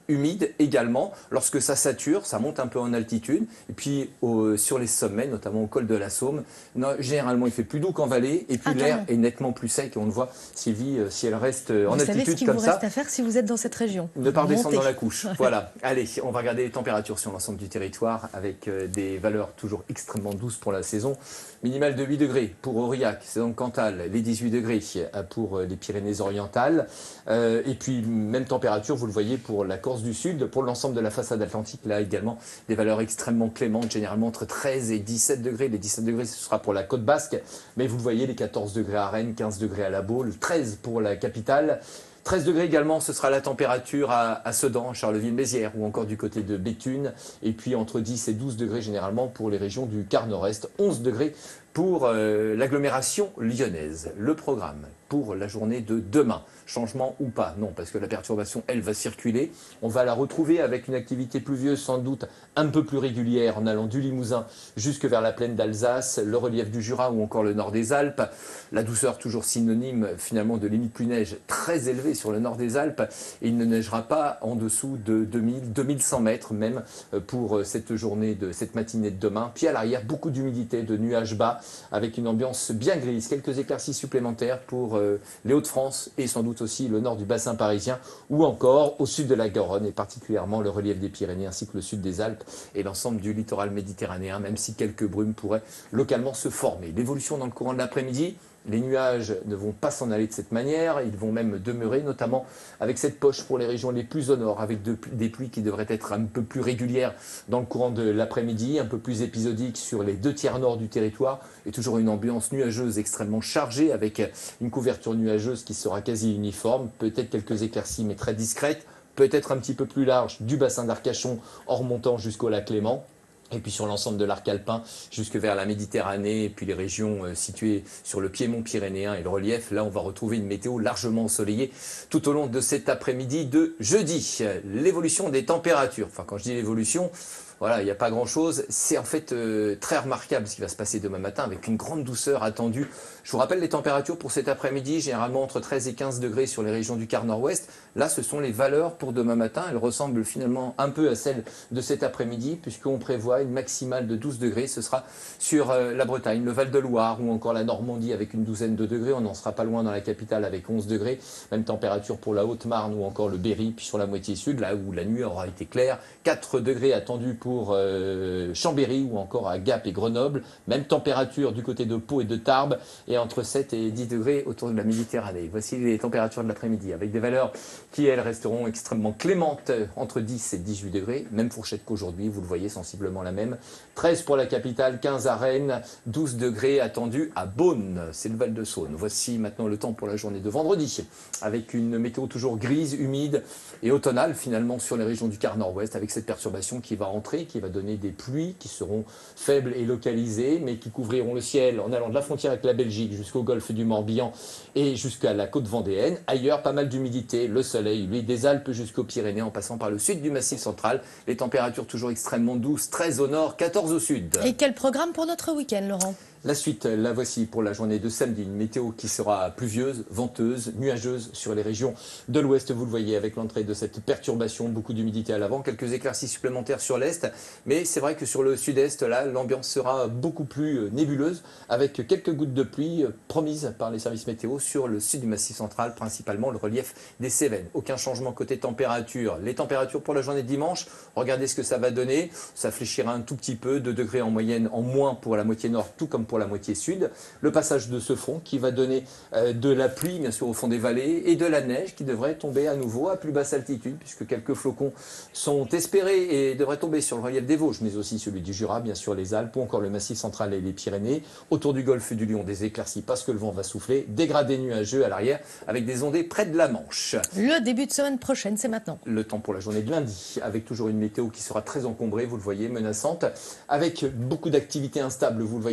A: humide également. Lorsque ça sature, ça monte un peu en altitude. Et puis au, sur les sommets, notamment au col de la Saume, non, généralement il fait plus doux qu'en vallée. Et puis ah, l'air est nettement plus sec. Et on le voit, Sylvie, si elle reste
B: vous
A: en altitude comme ça.
B: Vous savez ce qu'il vous reste à faire si vous êtes dans cette région.
A: Ne pas redescendre dans la couche. Voilà. Allez, on va regarder les températures sur l'ensemble du territoire avec des valeurs toujours extrêmement douces pour la saison. Minimale de huit degrés pour Aurillac, c'est dans le Cantal, les dix-huit degrés pour les Pyrénées-Orientales. Euh, et puis, même température, vous le voyez, pour la Corse du Sud, pour l'ensemble de la façade atlantique. Là également, des valeurs extrêmement clémentes, généralement entre treize et dix-sept degrés. Les dix-sept degrés, ce sera pour la côte basque. Mais vous le voyez, les quatorze degrés à Rennes, quinze degrés à La Baule, treize pour la capitale. treize degrés également, ce sera la température à, à Sedan, Charleville-Mézières ou encore du côté de Béthune. Et puis entre dix et douze degrés généralement pour les régions du quart nord-est. onze degrés pour euh, l'agglomération lyonnaise. Le programme pour la journée de demain. Changement ou pas? Non, parce que la perturbation, elle, va circuler. On va la retrouver avec une activité pluvieuse sans doute un peu plus régulière en allant du Limousin jusque vers la plaine d'Alsace, le relief du Jura ou encore le nord des Alpes. La douceur toujours synonyme finalement de limite pluie-neige très élevée sur le nord des Alpes. Et il ne neigera pas en dessous de deux mille, deux mille cent mètres même pour cette journée, de cette matinée de demain. Puis à l'arrière, beaucoup d'humidité, de nuages bas avec une ambiance bien grise. Quelques éclaircies supplémentaires pour euh, les Hauts-de-France et sans doute aussi le nord du bassin parisien ou encore au sud de la Garonne et particulièrement le relief des Pyrénées ainsi que le sud des Alpes et l'ensemble du littoral méditerranéen, même si quelques brumes pourraient localement se former. L'évolution dans le courant de l'après-midi, les nuages ne vont pas s'en aller de cette manière, ils vont même demeurer, notamment avec cette poche pour les régions les plus au nord, avec de, des pluies qui devraient être un peu plus régulières dans le courant de l'après-midi, un peu plus épisodiques sur les deux tiers nord du territoire, et toujours une ambiance nuageuse extrêmement chargée, avec une couverture nuageuse qui sera quasi uniforme, peut-être quelques éclaircies mais très discrètes, peut-être un petit peu plus large du bassin d'Arcachon en remontant jusqu'au lac Léman. Et puis sur l'ensemble de l'arc alpin, jusque vers la Méditerranée, et puis les régions euh, situées sur le piémont pyrénéen et le relief, là on va retrouver une météo largement ensoleillée tout au long de cet après-midi de jeudi. L'évolution des températures, enfin quand je dis l'évolution, voilà, il n'y a pas grand-chose. C'est en fait euh, très remarquable ce qui va se passer demain matin avec une grande douceur attendue. Je vous rappelle les températures pour cet après-midi, généralement entre treize et quinze degrés sur les régions du quart nord-ouest. Là, ce sont les valeurs pour demain matin. Elles ressemblent finalement un peu à celles de cet après-midi puisqu'on prévoit une maximale de douze degrés. Ce sera sur euh, la Bretagne, le Val-de-Loire ou encore la Normandie avec une douzaine de degrés. On n'en sera pas loin dans la capitale avec onze degrés. Même température pour la Haute-Marne ou encore le Berry. Puis sur la moitié sud, là où la nuit aura été claire, quatre degrés attendus pour pour euh, Chambéry ou encore à Gap et Grenoble. Même température du côté de Pau et de Tarbes et entre sept et dix degrés autour de la Méditerranée. Voici les températures de l'après-midi avec des valeurs qui, elles, resteront extrêmement clémentes entre dix et dix-huit degrés. Même fourchette qu'aujourd'hui, vous le voyez, sensiblement la même. treize pour la capitale, quinze à Rennes, douze degrés attendus à Beaune. C'est le Val-de-Saône. Voici maintenant le temps pour la journée de vendredi avec une météo toujours grise, humide et automnale finalement sur les régions du quart nord-ouest avec cette perturbation qui va entrer, qui va donner des pluies qui seront faibles et localisées, mais qui couvriront le ciel en allant de la frontière avec la Belgique jusqu'au golfe du Morbihan et jusqu'à la côte vendéenne. Ailleurs, pas mal d'humidité, le soleil, lui, des Alpes jusqu'aux Pyrénées en passant par le sud du Massif central. Les températures toujours extrêmement douces, treize au nord, quatorze au sud.
B: Et quel programme pour notre week-end, Laurent ?
A: La suite, la voici pour la journée de samedi. Une météo qui sera pluvieuse, venteuse, nuageuse sur les régions de l'ouest. Vous le voyez avec l'entrée de cette perturbation, beaucoup d'humidité à l'avant, quelques éclaircies supplémentaires sur l'est. Mais c'est vrai que sur le sud-est, là, l'ambiance sera beaucoup plus nébuleuse avec quelques gouttes de pluie promises par les services météo sur le sud du Massif central, principalement le relief des Cévennes. Aucun changement côté température. Les températures pour la journée de dimanche, regardez ce que ça va donner. Ça fléchira un tout petit peu, deux degrés en moyenne en moins pour la moitié nord, tout comme pour la moitié sud. Le passage de ce front qui va donner euh, de la pluie bien sûr au fond des vallées et de la neige qui devrait tomber à nouveau à plus basse altitude puisque quelques flocons sont espérés et devraient tomber sur le relief des Vosges mais aussi celui du Jura, bien sûr les Alpes ou encore le Massif central et les Pyrénées. Autour du golfe du Lion, des éclaircies parce que le vent va souffler, dégradé nuageux à l'arrière avec des ondées près de la Manche.
B: Le début de semaine prochaine, c'est maintenant.
A: Le temps pour la journée de lundi avec toujours une météo qui sera très encombrée, vous le voyez, menaçante, avec beaucoup d'activités instables, vous le voyez, sur les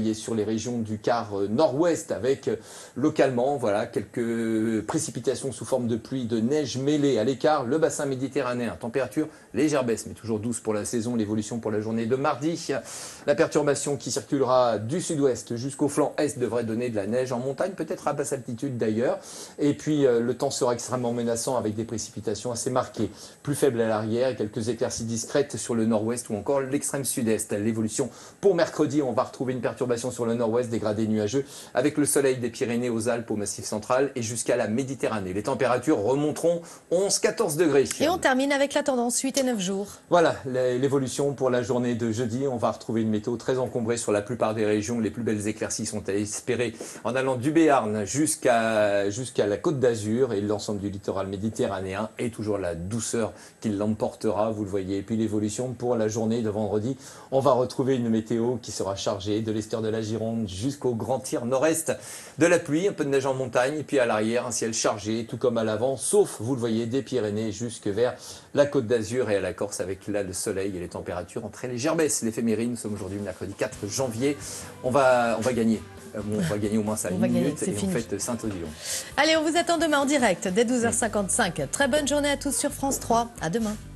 A: régions du quart nord-ouest avec localement voilà, quelques précipitations sous forme de pluie, de neige mêlée. À l'écart, le bassin méditerranéen, température légère baisse mais toujours douce pour la saison. L'évolution pour la journée de mardi, la perturbation qui circulera du sud-ouest jusqu'au flanc est devrait donner de la neige en montagne, peut-être à basse altitude d'ailleurs. Et puis euh, le temps sera extrêmement menaçant avec des précipitations assez marquées, plus faibles à l'arrière et quelques éclaircies discrètes sur le nord-ouest ou encore l'extrême sud-est. L'évolution pour mercredi, on va retrouver une perturbation sur le nord-ouest, dégradé nuageux avec le soleil des Pyrénées aux Alpes, au Massif central et jusqu'à la Méditerranée. Les températures remonteront onze à quatorze degrés.
B: Et on termine avec la tendance huit et neuf jours.
A: Voilà l'évolution pour la journée de jeudi. On va retrouver une météo très encombrée sur la plupart des régions. Les plus belles éclaircies sont à espérer en allant du Béarn jusqu'à jusqu'à la Côte d'Azur et l'ensemble du littoral méditerranéen et toujours la douceur qui l'emportera, vous le voyez. Et puis l'évolution pour la journée de vendredi, on va retrouver une météo qui sera chargée de l'est de la Gironde jusqu'au grand tir nord-est, de la pluie, un peu de neige en montagne et puis à l'arrière un ciel chargé tout comme à l'avant, sauf vous le voyez des Pyrénées jusque vers la Côte d'Azur et à la Corse avec là le soleil et les températures en très légère baisse. L'éphémérie, nous sommes aujourd'hui mercredi quatre janvier, on va, on va gagner. On va gagner au moins ça, une minute et on fête Saint-Odilon.
B: Allez, on vous attend demain en direct dès douze heures cinquante-cinq. Très bonne journée à tous sur France trois. À demain.